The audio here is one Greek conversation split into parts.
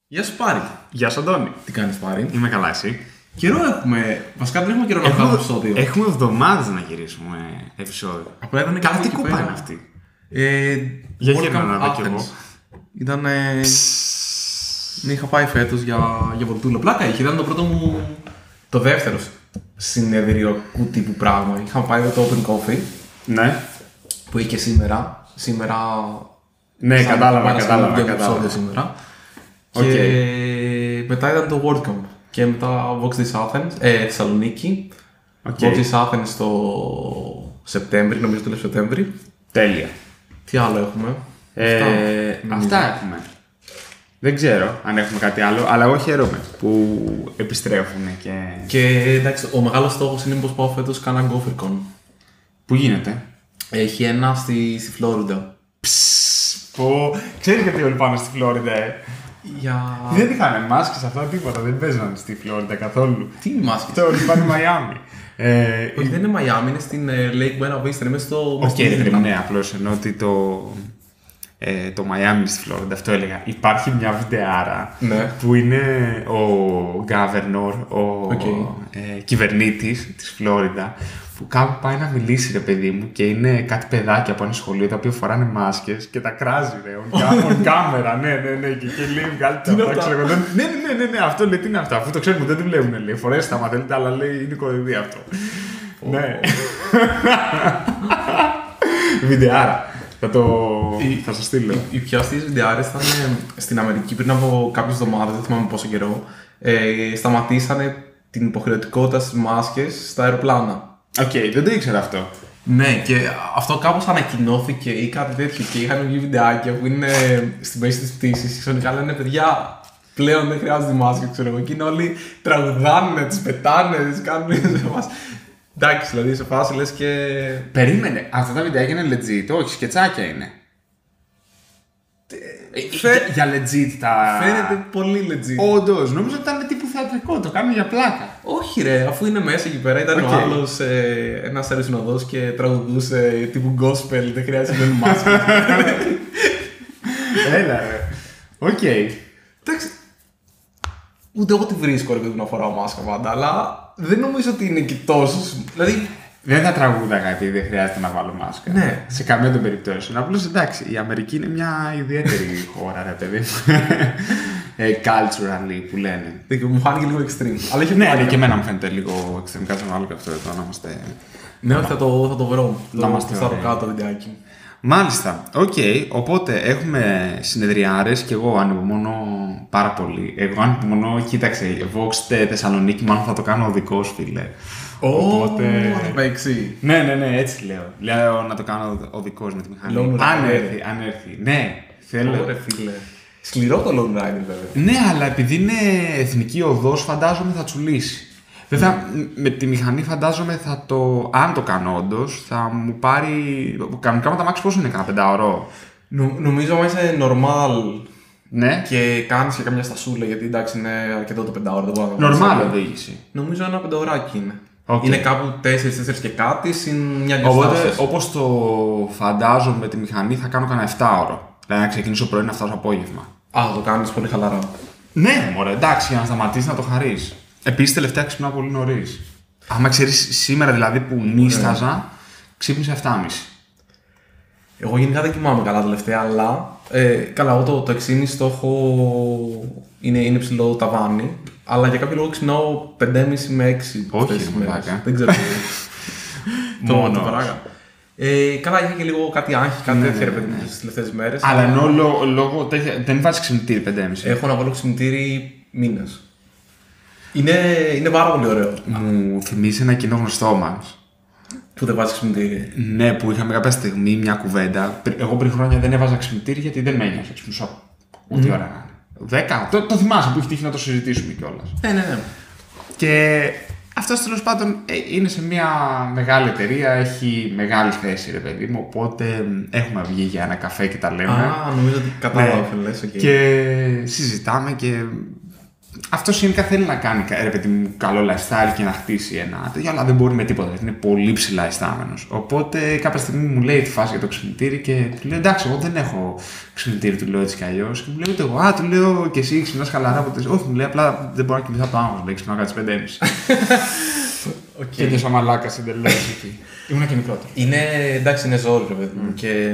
Γεια σου Πάρη. Γεια σου Αντώνη. Τι κάνεις Πάρη? Είμαι καλά, εσύ? Καιρό έχουμε. Βασικά δεν έχουμε καιρό να βγάλουμε επεισόδιο. Έχουμε εβδομάδες να γυρίσουμε επεισόδιο. Απλά ήταν Καλά, τι εκεί κούπα πέρα. είναι αυτή? Για γύρνα να δω κι εγώ. Ήταν. Ναι, είχα πάει φέτος για βολτούλα. Πλάκα είχε. Ήταν το πρώτο μου. Το δεύτερο συνεδριακού τύπου πράγμα. Είχαμε πάει εδώ το Open Coffee Ναι. που είχε και σήμερα. Σήμερα. Ναι, σαν κατάλαβα. επεισόδιο σήμερα. Οκ. Και μετά ήταν το WordCamp. Και μετά Vox This Athens, Θεσσαλονίκη. Οκ. Vox This Athens το Σεπτέμβρη, νομίζω το Σεπτέμβρη. Τέλεια. Τι άλλο έχουμε? Αυτά έχουμε. Δεν ξέρω αν έχουμε κάτι άλλο, αλλά εγώ χαίρομαι που επιστρέφουν και... Και εντάξει, ο μεγάλος στόχος είναι πως πάω φέτος κάνα GopherCon. Πού γίνεται? Έχει ένα στη Φλόριντα. Ξέρεις γιατί όλοι πάνε στη Φλόριντα, Για... Δεν είχαν μάσκες αυτά, τίποτα, δεν παίζανε στη Φλόριντα καθόλου. Τι μάσκες? Τώρα πάνε Μαϊάμι. Όχι, δεν είναι Μαϊάμι, είναι στην Lake Buena Vista, είναι μες στο... Οκ, ναι, απλώς ενώ ότι το Μαϊάμι στη Φλόριντα, αυτό έλεγα. Υπάρχει μια βιντεάρα που είναι ο Governor, ο κυβερνήτης της Φλόριντα, που κάπου πάει να μιλήσει, ρε παιδί μου, και είναι κάτι παιδάκια από ένα σχολείο τα οποία φοράνε μάσκες και τα κράζει, ρε. On camera, ναι, και λέει βγάλτε τα αυτά, ξέρω εγώ. Ναι, αυτό λέει, τι είναι αυτό, αφού το ξέρουμε, δεν τη βλέπουν, λέει. Φορέστε τα, μα θέλετε, αλλά λέει είναι κοροϊδία αυτό. Ναι. Βιντεάρα. Θα σας στείλω. Οι πιο αστείες βιντεάρες ήταν στην Αμερική πριν από κάποιες εβδομάδες, δεν θυμάμαι πόσο καιρό. Σταματήσανε την υποχρεωτικότητα στις μάσκες στα αεροπλάνα. Οκ, δεν το ήξερα αυτό. Ναι, και αυτό κάπως ανακοινώθηκε ή κάτι τέτοιο και είχαν βγει βιντεάκια που είναι στη μέση της πτήσης και ξαφνικά λένε παιδιά, πλέον δεν χρειάζεται μάσκες, ξέρω εγώ. Και είναι όλοι τραγουδάνε, τις πετάνε, τις κάνουν εντάξει, δηλαδή σε φάση λες και... Περίμενε, αυτά τα βιντεάκια είναι legit, όχι, σκετσάκια είναι. Για legit τα... Φαίνεται πολύ legit. Όντως, νόμιζα ότι ήταν τύπου θεατρικό, το κάνουν για πλάκα. Όχι ρε, αφού είναι μέσα εκεί πέρα, ήταν ο άλλος ένας αεροσυνοδός και τραγουδούσε τύπου gospel, δεν χρειάζεται να μάσκες. Έλα ρε. Οκ. Εντάξει, ούτε εγώ τη βρίσκω ρε να φοράω μάσκα πάντα, αλλά δεν νομίζω ότι είναι και τόσο. Δηλαδή. Δεν θα τραγούδαγα επειδή δεν χρειάζεται να βάλω μάσκα. Ναι. Σε καμία των περιπτώσεων. Απλώς εντάξει, η Αμερική είναι μια ιδιαίτερη χώρα, ρε παιδί. Culturally που λένε. Μου φάνηκε λίγο extreme. Αλλά έχει ναι, και εμένα μου φαίνεται λίγο extreme. Κάτσε να βάλω και αυτό εδώ να είμαστε. Ναι, θα το βρω. Να είμαστε στο κάτω βιντεάκι. Μάλιστα. Οκ. Οπότε έχουμε συνεδριάρες και εγώ ανυπομονώ πάρα πολύ. Εγώ ανυπομονώ, κοίταξε, Vox Θεσσαλονίκη, μάλλον θα το κάνω οδικός, φίλε. Οπότε. Ναι, έτσι λέω. Λέω να το κάνω οδικός με τη μηχανή. Αν έρθει. Ναι, θέλω. Ωραία, φίλε. Σκληρό το long rider, βέβαια. Ναι, αλλά επειδή είναι εθνική οδός, φαντάζομαι θα τσουλήσει. Βέβαια, με τη μηχανή φαντάζομαι θα το. Αν το κάνω όντως, θα μου πάρει. Κανονικά με τα μάξι πόσο είναι, κανένα 5ωρο. Νομίζω άμα είσαι normal. Ναι. Και κάνεις και καμιά στασούλα, γιατί εντάξει είναι αρκετό το 5ωρο. Normal οδήγηση. Νομίζω ένα 5ωράκι είναι. Okay. Είναι κάπου 4 και κάτι συν μια δυο. Οπότε, όπως το φαντάζομαι με τη μηχανή, θα κάνω κανένα 7ωρο. Δηλαδή να ξεκινήσω πρωί να φτάσω απόγευμα. Α, το κάνεις πολύ χαλαρά. Ναι, μωρέ, εντάξει, για να σταματήσει να το χαρείς. Επίσης, τελευταία ξυπνάω πολύ νωρίς. Άμα ξέρεις, σήμερα δηλαδή που νίσταζα, ξύπνησα 7.30. Εγώ γενικά δεν κοιμάμαι καλά τελευταία, αλλά καλά, εγώ το 6.30 το έχω. Είναι ψηλό ταβάνι, αλλά για κάποιο λόγο ξυπνάω 5.30 με 6. Όχι, δεν ξέρω. Το παράγα. Καλά, είχα και λίγο κάτι άγχη, κάτι τέτοια ρε παιδί μου τις τελευταίες μέρες. Αλλά ενώ λόγω δεν βάζεις ξυπνητήρι 5.30. Έχω να βάλω ξυπνητήρι μήνες. Είναι πάρα πολύ ωραίο. Μου θυμίζει ένα κοινό γνωστό μας. Που δεν βάζει ξυπνητήρι. Ναι, που είχαμε κάποια στιγμή μια κουβέντα. Εγώ πριν χρόνια δεν έβαζα ξυπνητήρι γιατί δεν με ένιωσα. Ξυπνούσα ό,τι ώρα να είναι. 10. Το θυμάσαι που έχει τύχει να το συζητήσουμε κιόλας. Ναι. Και αυτός τέλος πάντων είναι σε μια μεγάλη εταιρεία, έχει μεγάλη θέση, ρε παιδί μου. Οπότε έχουμε βγει για ένα καφέ και τα λέμε. Α, νομίζω ότι κατάλαβα. Και συζητάμε και αυτό γενικά θέλει να κάνει ρε παιδί μου καλό lifestyle και να χτίσει ένα τέτοιο, αλλά δεν μπορεί με τίποτα. Είναι πολύ ψηλά αισθάμενος. Οπότε κάποια στιγμή μου λέει τη φάση για το ξυπνητήρι και του λέω εντάξει, εγώ δεν έχω ξυπνητήρι, του λέω έτσι κι αλλιώς. Και μου λέει ούτε εγώ, του λέω και εσύ ξυπνάς χαλαρά. Όχι, μου λέει απλά δεν μπορώ να κοιμηθώ από το άγχος. Λέει ξυπνάω κάτι 5.30. Και δεν σαν μαλάκας εντελώς εκεί. Ήμουνα και μικρότερο. Είναι εντάξει, είναι ζόρι, ρε παιδί μου. Και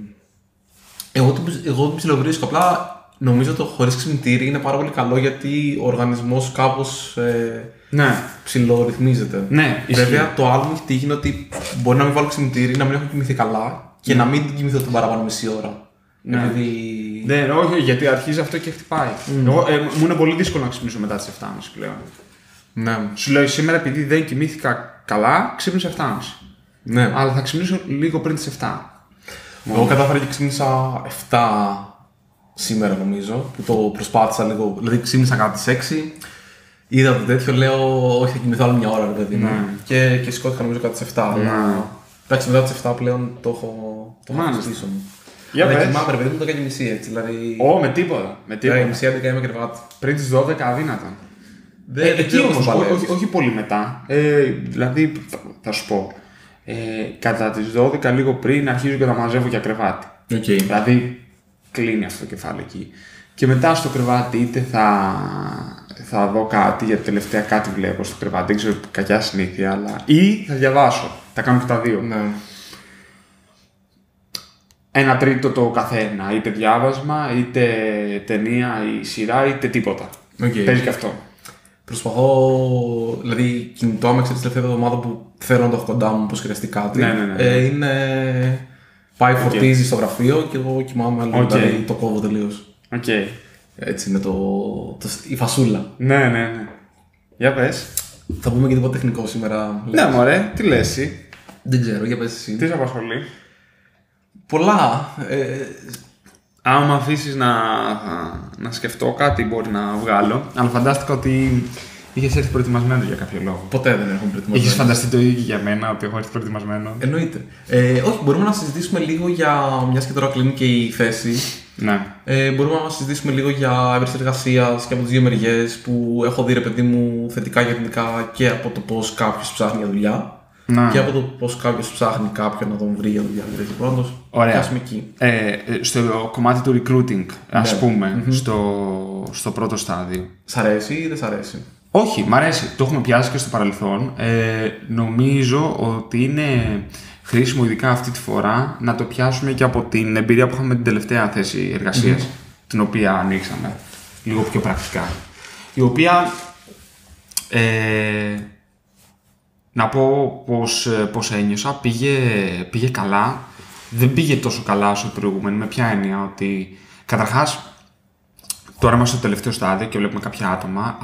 εγώ την ψιλοβρίσκω. Απλά νομίζω ότι το χωρίς ξυπνητήρι είναι πάρα πολύ καλό γιατί ο οργανισμός κάπως ψιλορυθμίζεται. Ναι, βέβαια το άλλο μου έχει τύχει είναι ότι μπορεί να μην βάλω ξυπνητήρι, να μην έχω κοιμηθεί καλά και να μην κοιμηθώ την παραπάνω μισή ώρα. Ναι. Επειδή... Ναι, όχι, γιατί αρχίζει αυτό και χτυπάει. Μου είναι πολύ δύσκολο να ξυπνήσω μετά τις 7.30 πλέον. Ναι. Σου λέω σήμερα επειδή δεν κοιμήθηκα καλά, ξύπνησα 7.30. Ναι. Αλλά θα ξυπνήσω λίγο πριν τις 7. Εγώ κατάφερα και ξύπνησα 7 σήμερα νομίζω, που το προσπάθησα λίγο. Δηλαδή ξύπνησα κατά τις 6, είδα το τέτοιο, λέω όχι θα κοιμηθώ άλλη μια ώρα, ρε παιδί μου. Και σηκώθηκα νομίζω κατά τις 7. Αλλά εντάξει, μετά τις 7 πλέον το έχω πίσω μου. Για πες. Κοιμάμαι ρε παιδί μου το 10.30 έτσι, δηλαδή... Με τίποτα. Με τίποτα. 10.30 είμαι κρεβάτι. Πριν τις 12 αδύνατα. Εκεί όμως, όχι πολύ μετά. Δηλαδή, θα σου πω, κατά τις 12 λίγο πριν αρχίζω και θα μαζεύω για κρεβάτι. Okay. Δηλαδή, κλείνει αυτό το κεφάλι εκεί. Και μετά στο κρεβάτι είτε θα δω κάτι, γιατί τελευταία κάτι βλέπω στο κρεβάτι, δεν ξέρω, κακιά συνήθεια, αλλά... ή θα διαβάσω. Τα κάνω και τα δύο. Ναι. 1/3 το καθένα, είτε διάβασμα, είτε ταινία ή σειρά, είτε τίποτα. Okay. Παίζει και αυτό. Προσπαθώ, δηλαδή κινητό άμα ξέρεις τελευταία εβδομάδα που θέλω να το έχω κοντά μου πως χρειαστεί κάτι. Ναι. Είναι... πάει φορτίζει στο γραφείο και εγώ κοιμάμαι, δηλαδή το κόβω τελείως. Okay. Έτσι είναι η φασούλα. Ναι. Για πες. Θα πούμε και τίποτα τεχνικό σήμερα. Ναι μωρέ, τι λες εσύ. Δεν ξέρω, για πες εσύ. Τι σε απασχολεί. Πολλά. Άμα με αφήσεις να σκεφτώ κάτι μπορεί να βγάλω, αλλά φαντάστηκα ότι είχες έρθει προετοιμασμένο για κάποιο λόγο. Ποτέ δεν έχω προετοιμασμένο. Είχες φανταστεί το ίδιο για μένα ότι έχω έρθει προετοιμασμένο. Εννοείται. Όχι, μπορούμε να συζητήσουμε λίγο για. Μιας και τώρα κλείνει και η θέση. Ναι. Μπορούμε να συζητήσουμε λίγο για έβριση εργασίας και από τις δύο μεριές που έχω δει ρε παιδί μου θετικά και αρνητικά και από το πώς κάποιος ψάχνει για δουλειά. Να. Και από το πώς κάποιος ψάχνει κάποιον να τον βρει για δουλειά. Δηλαδή, ωραία. Εκεί. Στο κομμάτι του recruiting, ας πούμε, στο πρώτο στάδιο. Σ' αρέσει ή δεν σ' αρέσει? Όχι, μ' αρέσει. Το έχουμε πιάσει και στο παρελθόν. Νομίζω ότι είναι χρήσιμο, ειδικά αυτή τη φορά, να το πιάσουμε και από την εμπειρία που είχαμε με την τελευταία θέση εργασίας, την οποία ανοίξαμε λίγο πιο πρακτικά. Η οποία, να πω πώς ένιωσα, πήγε καλά. Δεν πήγε τόσο καλά όσο η προηγούμενη. Με ποια έννοια? Ότι καταρχάς, τώρα είμαστε στο τελευταίο στάδιο και βλέπουμε κάποια άτομα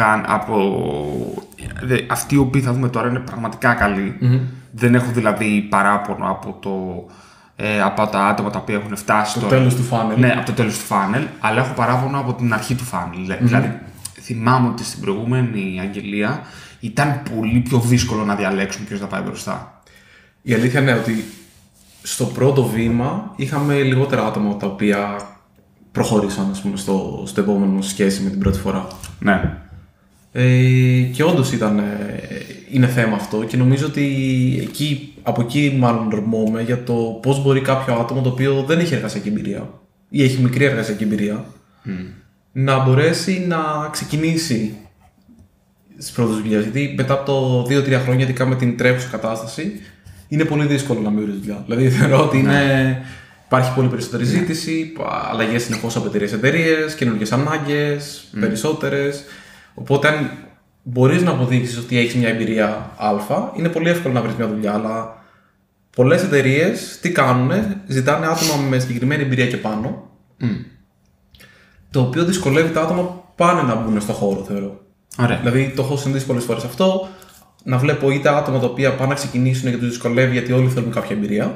αυτοί οι οποίοι θα δούμε τώρα είναι πραγματικά καλοί. Δεν έχω δηλαδή παράπονο από τα άτομα τα οποία έχουν φτάσει το τέλος του φάνελ. Ναι, από το τέλος του φάνελ, αλλά έχω παράπονο από την αρχή του φάνελ. Δηλαδή, θυμάμαι ότι στην προηγούμενη αγγελία ήταν πολύ πιο δύσκολο να διαλέξουν ποιος θα πάει μπροστά. Η αλήθεια είναι ότι στο πρώτο βήμα είχαμε λιγότερα άτομα τα οποία προχώρησαν, ας πούμε, στο επόμενο σχέση με την πρώτη φορά. Ναι. Και όντως είναι θέμα αυτό και νομίζω ότι από εκεί μάλλον ορμόμαι για το πώς μπορεί κάποιο άτομο το οποίο δεν έχει εργασιακή εμπειρία ή έχει μικρή εργασιακή εμπειρία να μπορέσει να ξεκινήσει στις πρώτες δουλειές. Γιατί μετά από το 2-3 χρόνια, ειδικά με την τρέχουσα κατάσταση, είναι πολύ δύσκολο να μην βρει δουλειά. Δηλαδή θεωρώ ότι υπάρχει πολύ περισσότερη ζήτηση, αλλαγές συνεχώς από εταιρείες, καινούργιες ανάγκες, περισσότερες. Οπότε, αν μπορείς να αποδείξεις ότι έχεις μια εμπειρία Α, είναι πολύ εύκολο να βρεις μια δουλειά. Αλλά πολλές εταιρείες τι κάνουνε, ζητάνε άτομα με συγκεκριμένη εμπειρία και πάνω, το οποίο δυσκολεύει τα άτομα που πάνε να μπουν στο χώρο, θεωρώ. Ωραία. Δηλαδή, το έχω συναντήσει πολλές φορές αυτό. Να βλέπω είτε άτομα τα οποία πάνε να ξεκινήσουν και τους δυσκολεύει γιατί όλοι θέλουν κάποια εμπειρία,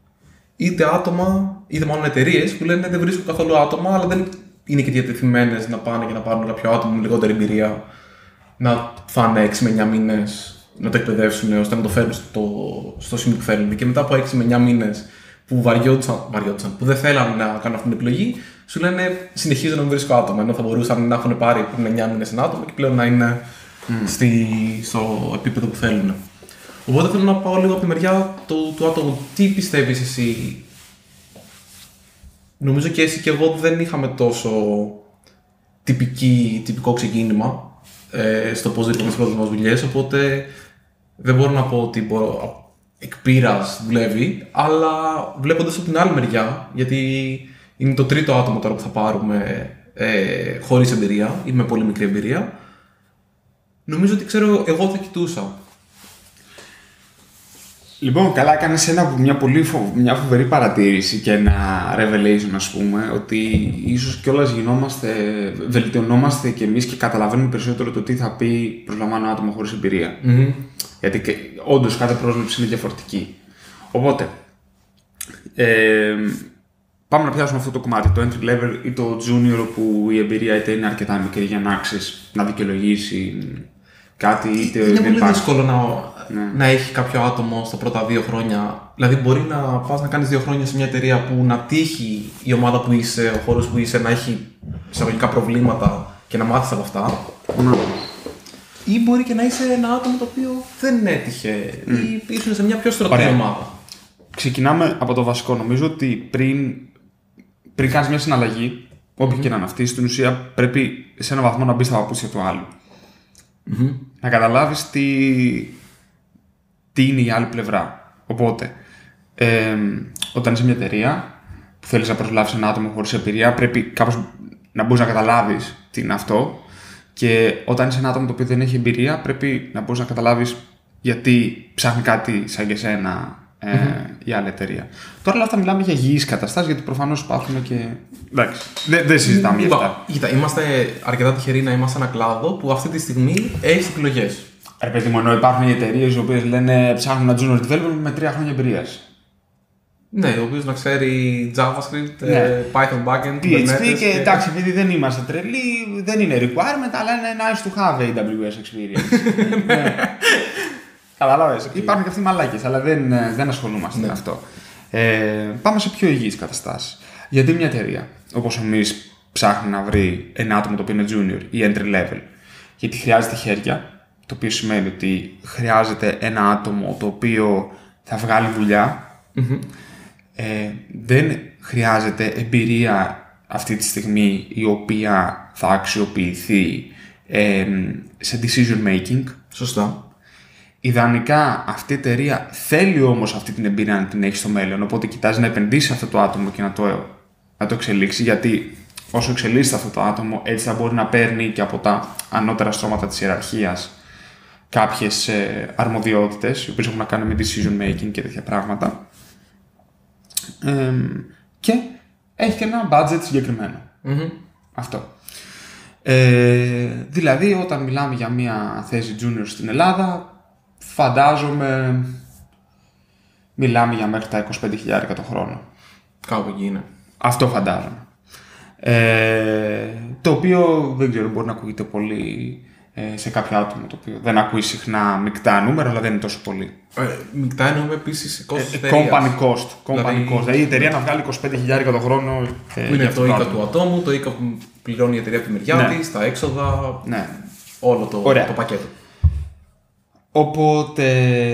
είτε μάλλον εταιρείες που λένε δεν βρίσκω καθόλου άτομα, αλλά δεν είναι και διατεθειμένες να πάνε και να πάρουν κάποιο άτομο με λιγότερη εμπειρία, να φάνε 6 με 9 μήνες, να το εκπαιδεύσουν ώστε να το φέρουν στο σημείο που θέλουν. Και μετά από 6 με 9 μήνες που βαριόντουσαν, που δεν θέλαν να κάνουν αυτή την επιλογή, σου λένε συνεχίζω να μην βρίσκω άτομα. Ενώ θα μπορούσαν να έχουν πάρει πριν 9 μήνες ένα άτομο και πλέον να είναι στο επίπεδο που θέλουν. Οπότε θέλω να πάω λίγο από τη μεριά του άτομου. Τι πιστεύεις εσύ? Νομίζω και εσύ και εγώ δεν είχαμε τόσο τυπικό ξεκίνημα στο πώς διεκδικούμε τις πρώτες μας δουλειές, οπότε δεν μπορώ να πω ότι εκ πείρας δουλεύει, αλλά βλέποντας από την άλλη μεριά, γιατί είναι το τρίτο άτομο τώρα που θα πάρουμε χωρίς εμπειρία ή με πολύ μικρή εμπειρία, νομίζω ότι ξέρω εγώ θα κοιτούσα. Λοιπόν, καλά έκανες μια φοβερή παρατήρηση και ένα revelation, ας πούμε, ότι ίσως κιόλας βελτιωνόμαστε κι εμείς και καταλαβαίνουμε περισσότερο το τι θα πει προσλαμβάνω άτομο χωρίς εμπειρία. Mm-hmm. Γιατί όντως κάθε πρόσληψη είναι διαφορετική. Οπότε, πάμε να πιάσουμε αυτό το κομμάτι, το entry level ή το junior, όπου η εμπειρία είτε είναι αρκετά μικρή για να δικαιολογήσει κάτι, είτε είναι πολύ δύσκολο να έχει κάποιο άτομο στα πρώτα 2 χρόνια. Δηλαδή, μπορεί να πας να κάνεις 2 χρόνια σε μια εταιρεία που να τύχει η ομάδα που είσαι, ο χώρος που είσαι, να έχει εισαγωγικά προβλήματα και να μάθεις από αυτά. Ναι. Ή μπορεί και να είσαι ένα άτομο το οποίο δεν έτυχε ή ήσουν σε μια πιο στρωτή ομάδα. Ξεκινάμε από το βασικό. Νομίζω ότι πριν κάνεις μια συναλλαγή, όποια και να είναι αυτή, στην ουσία πρέπει σε έναν βαθμό να μπεις στα παπούτσια του άλλου. Mm-hmm. Να καταλάβεις τι είναι η άλλη πλευρά. Οπότε, όταν είσαι μια εταιρεία που θέλεις να προσλάβεις ένα άτομο χωρίς εμπειρία, πρέπει κάπως να μπορείς να καταλάβεις τι είναι αυτό. Και όταν είσαι ένα άτομο το οποίο δεν έχει εμπειρία, πρέπει να μπορείς να καταλάβεις γιατί ψάχνει κάτι σαν και σένα η άλλη εταιρεία. Τώρα όλα αυτά μιλάμε για υγιείς καταστάσεις, γιατί προφανώς υπάρχουν και. Εντάξει, δεν συζητάμε για αυτά. Κοίτα, είμαστε αρκετά τυχεροί να είμαστε ένα κλάδο που αυτή τη στιγμή έχει επιλογές. Ρε παιδί μου, ενώ υπάρχουν οι εταιρείες οι οποίες λένε ψάχνουν ένα junior developer με 3 χρόνια εμπειρίας. Ναι, ο οποίος να ξέρει JavaScript, Python backend, PHP και εντάξει, επειδή δεν είμαστε τρελοί, δεν είναι requirement, αλλά είναι nice to have AWS experience. Καταλάβες. Υπάρχουν και αυτοί μαλάκες, αλλά δεν ασχολούμαστε με αυτό. Πάμε σε πιο υγιείς καταστάσεις. Γιατί μια εταιρεία, όπως εμείς, ψάχνει να βρει ένα άτομο το οποίο είναι junior ή entry level, γιατί χρειάζεται χέρια, το οποίο σημαίνει ότι χρειάζεται ένα άτομο το οποίο θα βγάλει δουλειά. Mm-hmm. Δεν χρειάζεται εμπειρία αυτή τη στιγμή η οποία θα αξιοποιηθεί σε decision making. Σωστά. Ιδανικά αυτή η εταιρεία θέλει όμως αυτή την εμπειρία να την έχει στο μέλλον, οπότε κοιτάζει να επενδύσει σε αυτό το άτομο και να το εξελίξει, γιατί όσο εξελίσσεται αυτό το άτομο, έτσι θα μπορεί να παίρνει και από τα ανώτερα στρώματα της ιεραρχίας κάποιες αρμοδιότητες, οι οποίες έχουν να κάνουν με decision making και τέτοια πράγματα. Και έχει και ένα budget συγκεκριμένο. Mm-hmm. Αυτό. Δηλαδή, όταν μιλάμε για μια θέση junior στην Ελλάδα, φαντάζομαι μιλάμε για μέχρι τα 25.000 το χρόνο. Κάπου εκεί είναι. Αυτό φαντάζομαι. Το οποίο δεν ξέρω, μπορεί να ακούγεται πολύ σε κάποιο άτομο το οποίο δεν ακούει συχνά μεικτά νούμερα, αλλά δεν είναι τόσο πολύ. Μεικτά εννοούμε επίσης κόστος company cost. Δηλαδή η εταιρεία να βγάλει 25.000 το χρόνο. Που είναι το ΙΚΑ του ατόμου, το ΙΚΑ που πληρώνει η εταιρεία από τη μεριά της, τα έξοδα. Ναι. Όλο το πακέτο. Οπότε,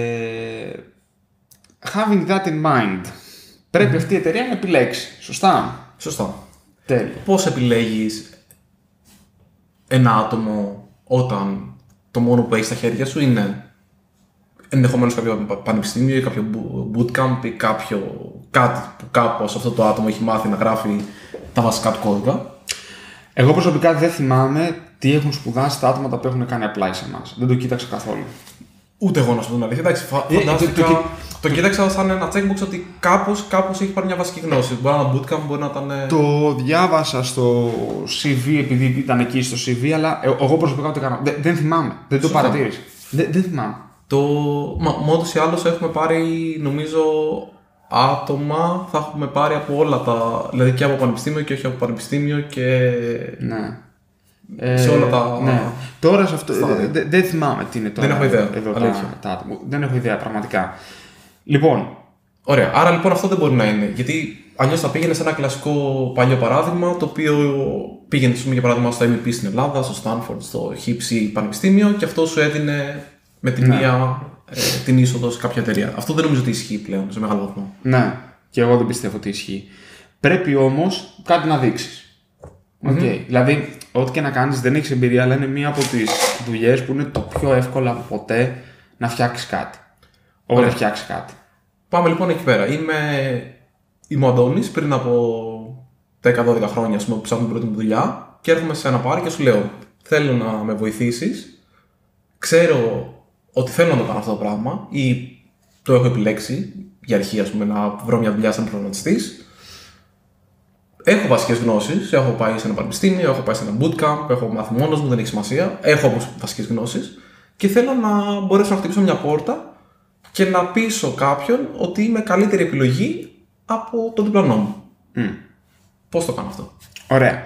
having that in mind, πρέπει αυτή η εταιρεία να επιλέξει. Σωστά. Τέλεια. Πώς επιλέγεις ένα άτομο όταν το μόνο που έχεις στα χέρια σου είναι ενδεχομένως κάποιο πανεπιστήμιο ή κάποιο bootcamp ή κάτι που κάπως αυτό το άτομο έχει μάθει να γράφει τα βασικά του κώδικα? Εγώ προσωπικά δεν θυμάμαι τι έχουν σπουδάσει τα άτομα που έχουν κάνει apply σε εμάς. Δεν το κοίταξα καθόλου. Ούτε εγώ να σου πω την αλήθεια. Εντάξει, φαντάστηκα. Το κοίταξα σαν ένα checkbox ότι κάπως έχει πάρει μια βασική γνώση. Μπορεί να είναι bootcamp, μπορεί να ήταν. Το διάβασα στο CV επειδή ήταν εκεί στο CV, αλλά εγώ προσωπικά το έκανα. Δεν θυμάμαι. Δεν το παρατήρησα. Δεν θυμάμαι. Μόντως ή άλλως έχουμε πάρει, νομίζω, άτομα. Θα έχουμε πάρει από όλα τα. Δηλαδή και από πανεπιστήμιο και όχι από πανεπιστήμιο και. Ναι. Σε όλα τα. Ναι. Τώρα σε αυτό. Δεν θυμάμαι τι είναι τώρα. Δεν έχω ιδέα. Δεν έχω ιδέα πραγματικά. Λοιπόν. Ωραία. Άρα λοιπόν αυτό δεν μπορεί να είναι. Γιατί αλλιώς θα πήγαινε σε ένα κλασικό παλιό παράδειγμα, το οποίο πήγαινε για παράδειγμα στο MEP στην Ελλάδα, στο Stanford, στο HIPC πανεπιστήμιο και αυτό σου έδινε με τη μία την είσοδο σε κάποια εταιρεία. Αυτό δεν νομίζω ότι ισχύει πλέον σε μεγάλο βαθμό. Ναι, και εγώ δεν πιστεύω ότι ισχύει. Πρέπει όμως κάτι να δείξεις. Okay. Δηλαδή, ό,τι και να κάνεις δεν έχεις εμπειρία, αλλά είναι μία από τις δουλειές που είναι το πιο εύκολο από ποτέ να φτιάξεις κάτι. Όχι να φτιάξεις κάτι. Πάμε λοιπόν εκεί πέρα. Είμαι ο Αντώνης, πριν από 10-12 χρόνια που ψάχνω την πρώτη μου δουλειά και έρχομαι σε ένα πάρει και σου λέω: θέλω να με βοηθήσεις. Ξέρω ότι θέλω να το κάνω αυτό το πράγμα ή το έχω επιλέξει για αρχή, να βρω μια δουλειά σαν προγραμματιστής. Έχω βασικές γνώσεις, έχω πάει σε ένα πανεπιστήμιο, έχω πάει σε ένα bootcamp, έχω μάθει μόνος μου, δεν έχει σημασία. Έχω όμως βασικές γνώσεις και θέλω να μπορέσω να χτυπήσω μια πόρτα και να πείσω κάποιον ότι είμαι καλύτερη επιλογή από τον διπλανό μου. Πώς το κάνω αυτό? Ωραία.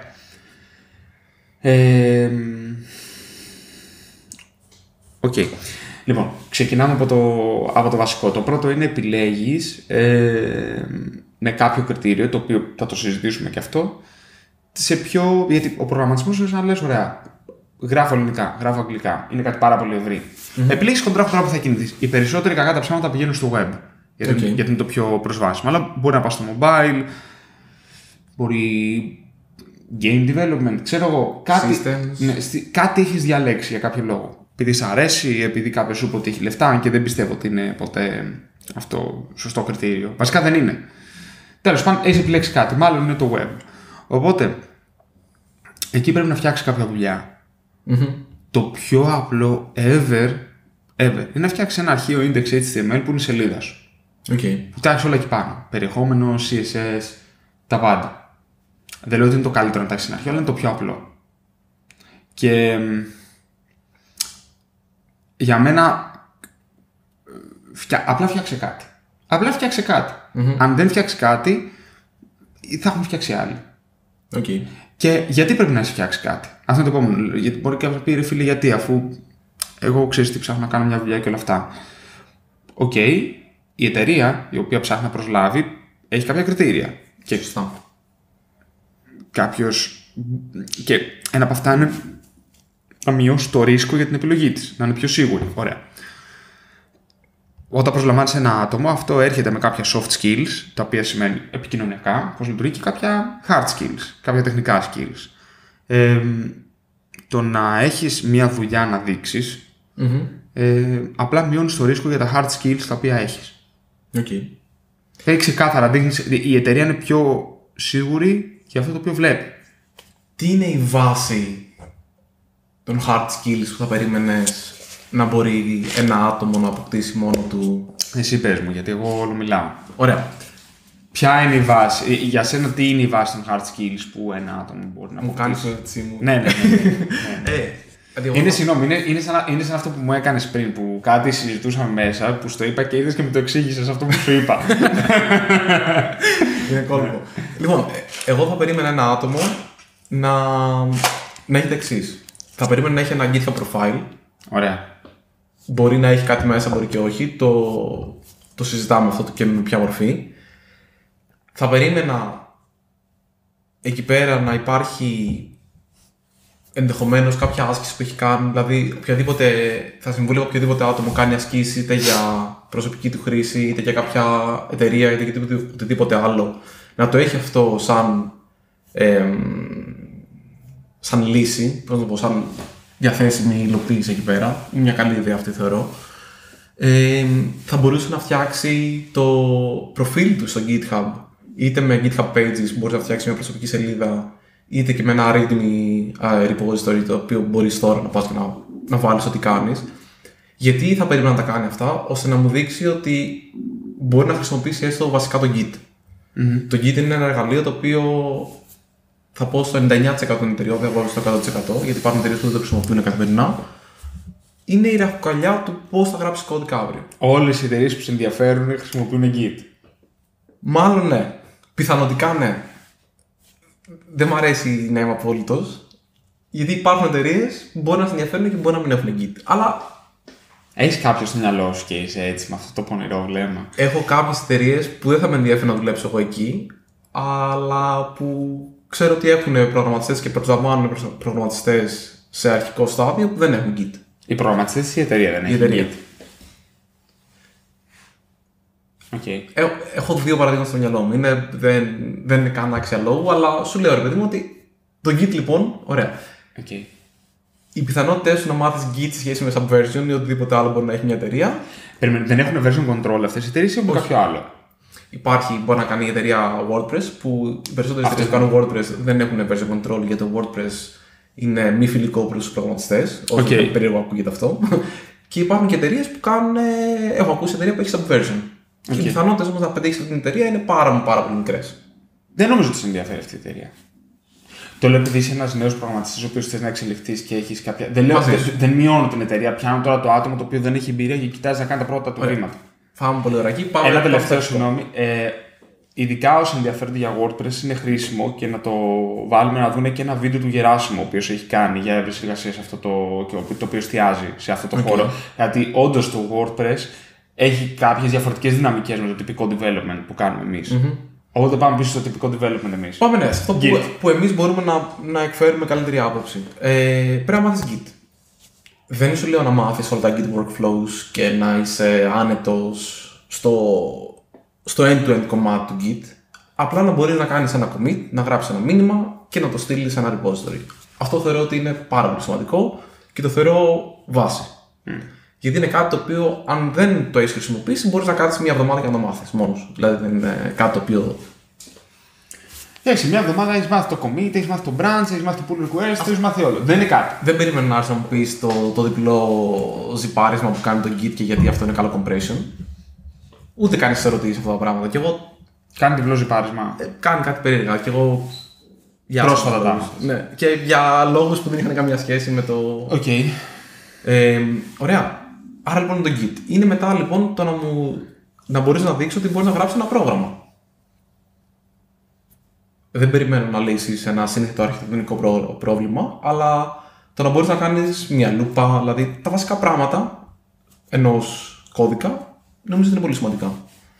Okay. Λοιπόν, ξεκινάμε από το βασικό. Το πρώτο είναι επιλέγεις με κάποιο κριτήριο, το οποίο θα το συζητήσουμε και αυτό, γιατί ο προγραμματισμός είναι σαν να λες, ωραία, γράφω ελληνικά, γράφω αγγλικά, είναι κάτι πάρα πολύ ευρύ. Επιλέγεις κοντράχτορα που θα κινηθείς. Οι περισσότεροι κακά τα ψέματα πηγαίνουν στο web, γιατί είναι το πιο προσβάσιμο. Αλλά μπορεί να πας στο mobile, μπορεί game development, ξέρω εγώ, κάτι έχεις διαλέξει για κάποιο λόγο. Επειδή σ' αρέσει, επειδή κάποιος σου είπε ότι έχει λεφτά, αν και δεν πιστεύω ότι είναι ποτέ αυτό σωστό κριτήριο. Βασικά δεν είναι. Τέλος πάντων, έχεις επιλέξει κάτι, μάλλον είναι το web. Οπότε, εκεί πρέπει να φτιάξεις κάποια δουλειά. Το πιο απλό ever είναι να φτιάξεις ένα αρχείο index HTML που είναι η σελίδα σου. Που φτιάξεις όλα εκεί πάνω. Περιεχόμενο, CSS, τα πάντα. Δεν λέω ότι είναι το καλύτερο να φτιάξεις ένα αρχείο, αλλά είναι το πιο απλό. Και για μένα, απλά φτιάξε κάτι. Απλά φτιάξε κάτι. Αν δεν φτιάξει κάτι, θα έχουν φτιάξει άλλοι. Και γιατί πρέπει να έχει φτιάξει κάτι? Αυτό είναι το επόμενο. Γιατί μπορεί κάποιος να πει: ρε φίλε, γιατί, αφού εγώ ξέρεις τι ψάχνω να κάνω μια δουλειά και όλα αυτά. Η εταιρεία η οποία ψάχνει να προσλάβει έχει κάποια κριτήρια. Και και ένα από αυτά είναι να μειώσει το ρίσκο για την επιλογή της, να είναι πιο σίγουρη. Ωραία. Όταν προσλαμβάνεις ένα άτομο, αυτό έρχεται με κάποια soft skills, τα οποία σημαίνει επικοινωνιακά, πώς λειτουργεί, και κάποια hard skills, κάποια τεχνικά skills. Το να έχεις μια δουλειά να δείξεις, απλά μειώνεις το ρίσκο για τα hard skills τα οποία έχεις. Έχει ξεκάθαρα, η εταιρεία είναι πιο σίγουρη για αυτό το οποίο βλέπει. Τι είναι η βάση των hard skills που θα περίμενες να μπορεί ένα άτομο να αποκτήσει μόνο του? Εσύ πες μου, γιατί εγώ όλο μιλάω. Ωραία. Ποια είναι η βάση, για σένα τι είναι η βάση των hard skills που ένα άτομο μπορεί να αποκτήσει? Μου κάνεις το έτσι μου. Ναι. Είναι σαν αυτό που μου έκανες πριν, που κάτι συζητούσαμε μέσα, που στο είπα και είδες και μου το εξήγησες αυτό που σου είπα. Είναι κόλπο. Λοιπόν, εγώ θα περίμενα ένα άτομο να έχει τα εξής. Θα περίμενα να έχει ένα GitHub profile. Ωραία. Μπορεί να έχει κάτι μέσα, μπορεί και όχι. Το συζητάμε αυτό και με ποια μορφή. Θα περίμενα εκεί πέρα να υπάρχει ενδεχομένως κάποια άσκηση που έχει κάνει. Δηλαδή, θα συμβούλευα οποιοδήποτε άτομο κάνει ασκήσει είτε για προσωπική του χρήση, είτε για κάποια εταιρεία, είτε για οτιδήποτε άλλο. Να το έχει αυτό σαν λύση, πώς να το πω, σαν διαθέσιμη υλοποίηση εκεί πέρα. Είναι μια καλή ιδέα αυτή, θεωρώ. Θα μπορούσε να φτιάξει το προφίλ του στο GitHub, είτε με GitHub Pages που μπορεί να φτιάξει μια προσωπική σελίδα, είτε και με ένα README repository, το οποίο μπορείς τώρα να πας και να βάλεις ό,τι κάνεις. Γιατί θα περίμενα να τα κάνει αυτά, ώστε να μου δείξει ότι μπορεί να χρησιμοποιήσει έστω βασικά το Git. Το Git είναι ένα εργαλείο το οποίο θα πω στο 99% των εταιριών, δεν θα πω στο 100%, γιατί υπάρχουν εταιρείες που δεν το χρησιμοποιούν καθημερινά. Είναι η ραχοκοκαλιά του πώς θα γράψεις κώδικα αύριο. Όλες οι εταιρείες που σε ενδιαφέρουν χρησιμοποιούν Git. Μάλλον ναι. Πιθανοτικά ναι. Δεν μου αρέσει να είμαι απόλυτος, γιατί υπάρχουν εταιρείες που μπορεί να σε ενδιαφέρουν και μπορεί να μην έχουν Git. Αλλά έχεις κάποιο στο μυαλό σου και είσαι έτσι με αυτό το πονηρό βλέμμα? Έχω κάποιες εταιρείες που δεν θα με ενδιαφέρει να δουλέψω εγώ εκεί, αλλά που ξέρω ότι έχουν προγραμματιστές και προσλαμβάνουν προγραμματιστές σε αρχικό στάδιο που δεν έχουν Git. Οι προγραμματιστές ή η εταιρεία δεν έχει Git? Okay. Έχω δύο παραδείγματα στο μυαλό μου. Δεν είναι καν άξια λόγου, αλλά σου λέω ρε παιδί μου ότι το Git λοιπόν, ωραία. Okay. Οι πιθανότητες σου να μάθεις Git σε σχέση με Subversion ή οτιδήποτε άλλο μπορεί να έχει μια εταιρεία. Δεν έχουν version control αυτές οι εταιρείες ή έχουν κάποιο άλλο? Μπορεί να κάνει η εταιρεία WordPress, που οι περισσότερες εταιρείες που κάνουν WordPress δεν έχουν version control, γιατί το WordPress είναι μη φιλικό προς τους προγραμματιστές. Όσο περίεργο ακούγεται αυτό. Και υπάρχουν και εταιρείες που κάνουν. Έχω ακούσει εταιρεία που έχει Subversion. Και οι πιθανότητες όμως να πετύχεις αυτή την εταιρεία είναι πάρα πολύ μικρές. Δεν νομίζω ότι σε ενδιαφέρει αυτή η εταιρεία. Το λέω επειδή είσαι ένας νέος προγραμματιστής, ο οποίος θες να εξελιχθείς και έχεις κάποια. Δεν μειώνω την εταιρεία. Πιάνω τώρα το άτομο το οποίο δεν έχει εμπειρία και κοιτάζει να κάνει τα πρώτα του βήματα. Πάμε πολύ ωραία. Ένα τελευταίο, συγγνώμη. Ειδικά όσοι ενδιαφέρονται για WordPress, είναι χρήσιμο και να το βάλουμε να δουν και ένα βίντεο του Γεράσιμου, ο οποίος έχει κάνει για έβρεση εργασία σε αυτό το οποίο εστιάζει σε αυτό το χώρο. Γιατί όντως το WordPress έχει κάποιες διαφορετικές δυναμικές με το τυπικό development που κάνουμε εμείς. Οπότε πάμε πίσω στο τυπικό development εμείς. Πάμε σε αυτό που εμείς μπορούμε να εκφέρουμε καλύτερη άποψη. Πρέπει να μάθεις Git. Δεν σου λέω να μάθεις όλα τα Git workflows και να είσαι άνετος στο end-to-end κομμάτι του Git. Απλά να μπορείς να κάνεις ένα commit, να γράψεις ένα μήνυμα και να το στείλεις σε ένα repository. Αυτό θεωρώ ότι είναι πάρα πολύ σημαντικό και το θεωρώ βάση. Γιατί είναι κάτι το οποίο, αν δεν το έχεις χρησιμοποιήσει, μπορείς να κάτσεις μια εβδομάδα και να το μάθεις μόνος σου. Δηλαδή δεν είναι κάτι το οποίο. Εντάξει, μια εβδομάδα έχεις μάθει το commit, έχεις μάθει το branch, έχεις μάθει το pull request, έχεις μάθει όλο. Δεν είναι κάτι. Δεν περίμενα να μου πεις το διπλό ζυπάρισμα που κάνει το Git και γιατί αυτό είναι καλό compression. Ούτε κάνεις ερωτήσεις αυτά τα πράγματα. Και εγώ. Κάνει διπλό ζυπάρισμα. Κάνει κάτι περίεργα. Και εγώ. Πρόσφατα τα. Ναι, και για λόγους που δεν είχαν καμία σχέση με το. Okay. Ωραία. Άρα λοιπόν το Git. Είναι μετά λοιπόν το να μπορείς να δείξεις ότι μπορείς να γράψεις ένα πρόγραμμα. Δεν περιμένω να λύσεις ένα σύνθετο αρχιτεκτονικό πρόβλημα, αλλά το να μπορείς να κάνεις μια λούπα, δηλαδή τα βασικά πράγματα ενός κώδικα, νομίζω ότι είναι πολύ σημαντικά.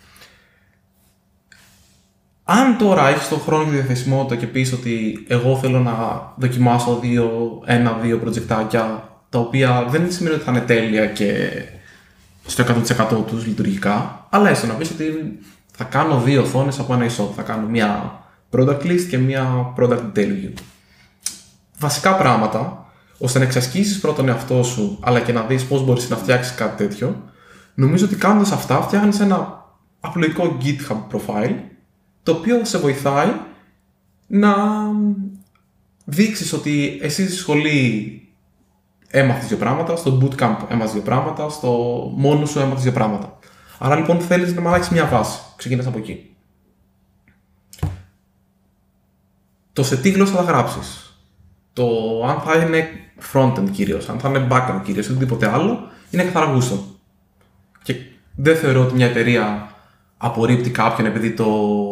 Αν τώρα έχεις τον χρόνο και τη διαθεσιμότητα και πεις ότι εγώ θέλω να δοκιμάσω ένα-δύο προτζεκτάκια, τα οποία δεν σημαίνει ότι θα είναι τέλεια και στο 100% τους λειτουργικά, αλλά έστω να πεις ότι θα κάνω 2 οθόνες από ένα e-shop, θα κάνω μια product list και μια product detail view. Βασικά πράγματα, ώστε να εξασκήσεις πρώτα τον εαυτό σου, αλλά και να δεις πώς μπορείς να φτιάξεις κάτι τέτοιο. Νομίζω ότι κάνοντας αυτά, φτιάχνεις ένα απλοϊκό GitHub profile, το οποίο σε βοηθάει να δείξεις ότι εσύ στη σχολή έμαθες 2 πράγματα, στο bootcamp έμαθες 2 πράγματα, στο μόνο σου έμαθες 2 πράγματα. Άρα λοιπόν θέλεις να αλλάξεις μια βάση. Ξεκινάς από εκεί. Το σε τι γλώσσα θα γράψεις. Το αν θα είναι frontend κυρίως, αν θα είναι backend κυρίως, οτιδήποτε άλλο, είναι καθαρά γούστο. Και δεν θεωρώ ότι μια εταιρεία απορρίπτει κάποιον επειδή το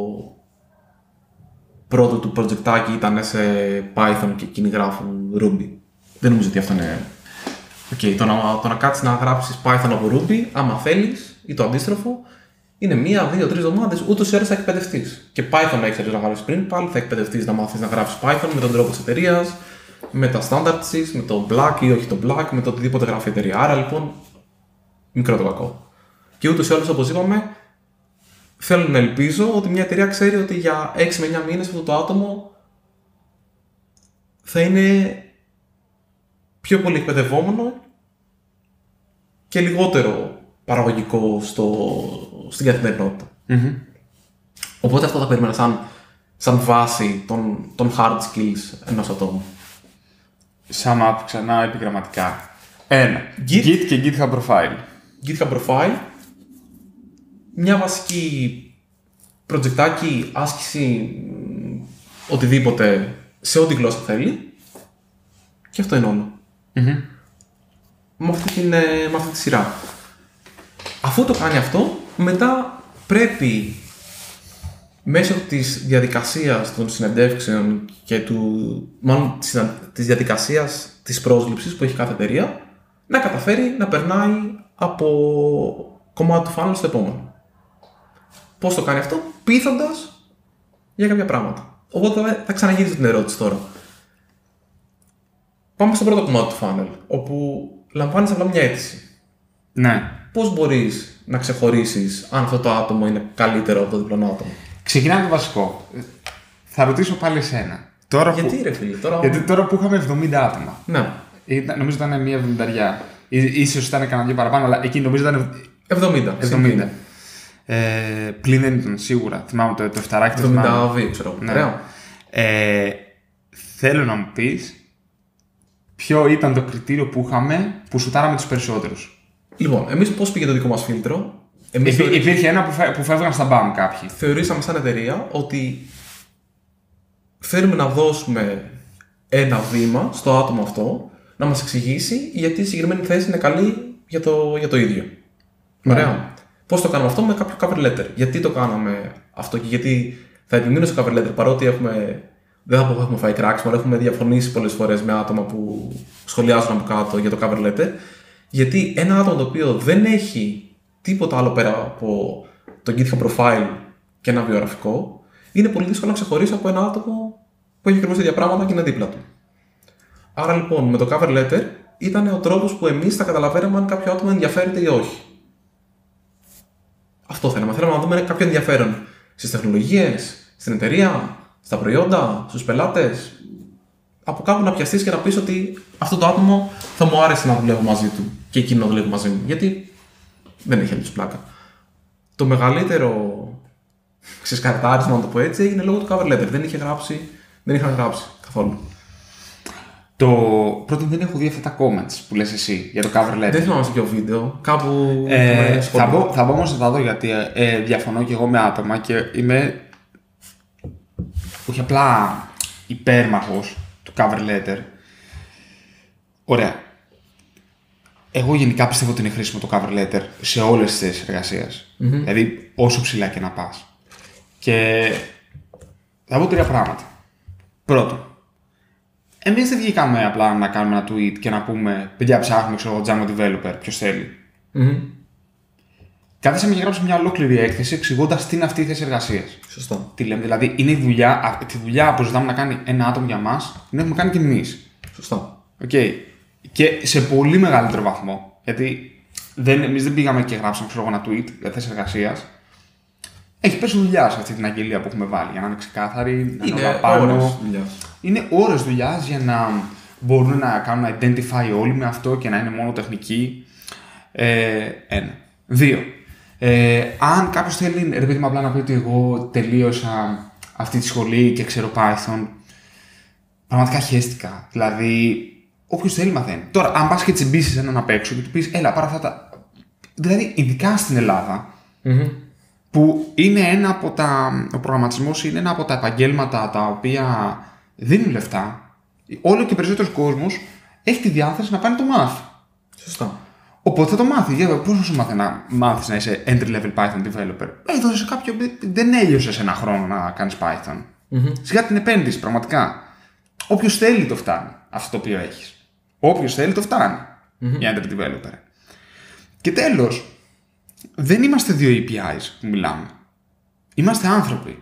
πρώτο του projectάκι ήταν σε Python και εκείνοι γράφουν Ruby. Δεν νομίζω ότι αυτό είναι. Okay, το να κάτσεις να γράψεις Python από Ruby, άμα θέλεις, ή το αντίστροφο, είναι 1, 2, 3 εβδομάδες, ούτως ή άλλως θα εκπαιδευτείς. Και Python να ξέρεις να γράψεις πριν, πάλι θα εκπαιδευτείς να μάθεις να γράψεις Python με τον τρόπο της εταιρείας, με τα standards της, με το Black ή όχι το Black, με το οτιδήποτε γράφει η εταιρεία. Άρα λοιπόν, μικρό το κακό. Και ούτως ή άλλως, όπως είπαμε, θέλω να ελπίζω ότι μια εταιρεία ξέρει ότι για 6 με 9 μήνες αυτό το άτομο θα είναι πιο πολύ εκπαιδευόμενο και λιγότερο παραγωγικό στην καθημερινότητα. Οπότε αυτό θα περίμενα σαν βάση των hard skills ενός ατόμου. Sum up ξανά επιγραμματικά. 1. Git και GitHub profile. GitHub profile. Μια βασική προτζεκτάκι, άσκηση, οτιδήποτε, σε ό,τι γλώσσα θέλει. Και αυτό είναι όλο. Με αυτή τη σειρά. Αφού το κάνει αυτό, μετά πρέπει μέσω της διαδικασίας των συνεντεύξεων και μάλλον της διαδικασίας της πρόσληψης που έχει κάθε εταιρεία, να καταφέρει να περνάει από κομμάτι του funnel στο επόμενο. Πώς το κάνει αυτό? Πείθοντας για κάποια πράγματα. Οπότε θα ξαναγυρίσω την ερώτηση τώρα. Πάμε στο πρώτο κομμάτι του funnel, όπου λαμβάνεις απλά μια αίτηση. Ναι. Πώς μπορείς να ξεχωρίσεις αν αυτό το άτομο είναι καλύτερο από το διπλανό άτομο? Ξεκινάμε το βασικό. Θα ρωτήσω πάλι εσένα. Γιατί ρε φίλε, Γιατί τώρα που είχαμε 70 άτομα. Ναι. Νομίζω ήταν μία 70. Ίσως ήταν κανένα δύο παραπάνω, αλλά εκεί νομίζω ήταν 70. Πλην δεν ήταν σίγουρα. Θυμάμαι το εφταράκι. 72, ξέρω. Ναι. Θέλω να μου πεις ποιο ήταν το κριτήριο που είχαμε που σουτάραμε τους περισσότερους. Λοιπόν, εμείς πώς πήγε το δικό μας φίλτρο? Υπήρχε ένα που φεύγαν στα μπαμ κάποιοι. Θεωρήσαμε σαν εταιρεία ότι θέλουμε να δώσουμε ένα βήμα στο άτομο αυτό να μας εξηγήσει γιατί η συγκεκριμένη θέση είναι καλή για το ίδιο. Ωραία. Πώς το κάναμε αυτό? Με κάποιο cover letter. Γιατί το κάναμε αυτό και γιατί θα επιμείνω στο cover letter, παρότι δεν θα πω ότι έχουμε φάει κράξιμο, αλλά έχουμε διαφωνήσει πολλές φορές με άτομα που σχολιάζουν από κάτω για το cover letter. Γιατί ένα άτομο το οποίο δεν έχει τίποτα άλλο πέρα από το GitHub profile και ένα βιογραφικό, είναι πολύ δύσκολο να ξεχωρίσει από ένα άτομο που έχει ακριβώς τα ίδια πράγματα και είναι δίπλα του. Άρα λοιπόν, με το cover letter ήταν ο τρόπος που εμείς θα καταλαβαίναμε αν κάποιο άτομο ενδιαφέρεται ή όχι. Αυτό θέλαμε. Θέλαμε να δούμε κάποιο ενδιαφέρον στις τεχνολογίες, στην εταιρεία, στα προϊόντα, στους πελάτες. Από κάπου να πιαστείς και να πεις ότι αυτό το άτομο θα μου άρεσε να δουλεύω μαζί του και εκείνο να δουλεύει μαζί μου. Γιατί δεν έχει άλλη πλάκα. Το μεγαλύτερο ξεσκαρτάρισμα, να το πω έτσι, έγινε λόγω του cover letter. Δεν είχαν γράψει καθόλου. Το πρώτο δεν έχω δει αυτά τα comments που λες εσύ για το cover letter. Δεν θυμάμαι σε ποιο βίντεο. Κάπου. Θα μπω όμως να τα δω γιατί διαφωνώ και εγώ με άτομα και είμαι όχι απλά υπέρμαχος του cover letter. Ωραία. Εγώ γενικά πιστεύω ότι είναι χρήσιμο το cover letter σε όλες τις θέσεις εργασίας. Δηλαδή, όσο ψηλά και να πας. Και θα πω 3 πράγματα. Πρώτον, εμείς δεν βγήκαμε απλά να κάνουμε ένα tweet και να πούμε παιδιά, ψάχνουμε Django developer, ποιος θέλει. Κάθισαμε και γράψαμε μια ολόκληρη έκθεση εξηγώντας τι είναι αυτή η θέση εργασίας. Σωστό. Τι λέμε, δηλαδή είναι τη δουλειά που ζητάμε να κάνει ένα άτομο για μας, την έχουμε κάνει και εμείς. Σωστό. Okay. Και σε πολύ μεγαλύτερο βαθμό. Γιατί εμείς δεν πήγαμε και γράψαμε ένα tweet για θέση εργασίας. Έχει πέσει δουλειά σε αυτή την αγγελία που έχουμε βάλει για να είναι ξεκάθαρη, να είναι όλα πάνω. Είναι ώρες δουλειάς για να μπορούν να κάνουν identify όλοι με αυτό και να είναι μόνο τεχνική. 1. 2. Αν κάποιος θέλει, ρε παιδί μου, απλά να πει ότι εγώ τελείωσα αυτή τη σχολή και ξέρω Python, πραγματικά χαίστηκα. Δηλαδή, όποιος θέλει μαθαίνει. Τώρα, αν πας και τσιμπήσεις έναν απ' έξω και του πεις, έλα, πάρε αυτά τα. Δηλαδή, ειδικά στην Ελλάδα, που είναι ο προγραμματισμός είναι ένα από τα επαγγέλματα τα οποία δίνουν λεφτά, όλο και περισσότερος κόσμος έχει τη διάθεση να κάνει το μάθει. Σωστά. Οπότε θα το μάθει. Πώς θα σου μάθεις να είσαι entry-level Python developer? Έδωσες κάποιον, δεν έλειωσες ένα χρόνο να κάνεις Python. Σιγά την επένδυση, πραγματικά. Όποιος θέλει το φτάνει αυτό το οποίο έχεις. Όποιος θέλει το φτάνει για entry developer. Και τέλος, δεν είμαστε 2 APIs που μιλάμε. Είμαστε άνθρωποι.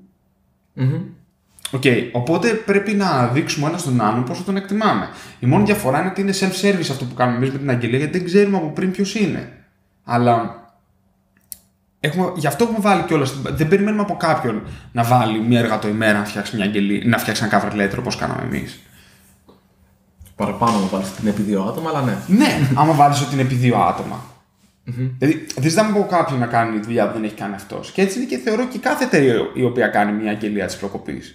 Οπότε πρέπει να δείξουμε ένα στον άλλον πόσο τον εκτιμάμε. Η μόνη διαφορά είναι ότι είναι self-service αυτό που κάνουμε εμείς με την αγγελία, γιατί δεν ξέρουμε από πριν ποιος είναι. Αλλά γι' αυτό έχουμε βάλει κιόλας. Δεν περιμένουμε από κάποιον να βάλει μία έργα το ημέρα να φτιάξει μια αγγελία, να φτιάξει ένα cover letter όπως κάναμε εμείς. Παραπάνω να βάλεις την επί 2 άτομα, αλλά ναι. Ναι, άμα βάλεις ότι είναι επί 2 άτομα. Δηλαδή, δεν ζητάμε από κάποιον να κάνει δουλειά που δεν έχει κάνει αυτός. Και έτσι είναι και θεωρώ και κάθε εταιρεία η οποία κάνει μια αγγελία της προκοπής.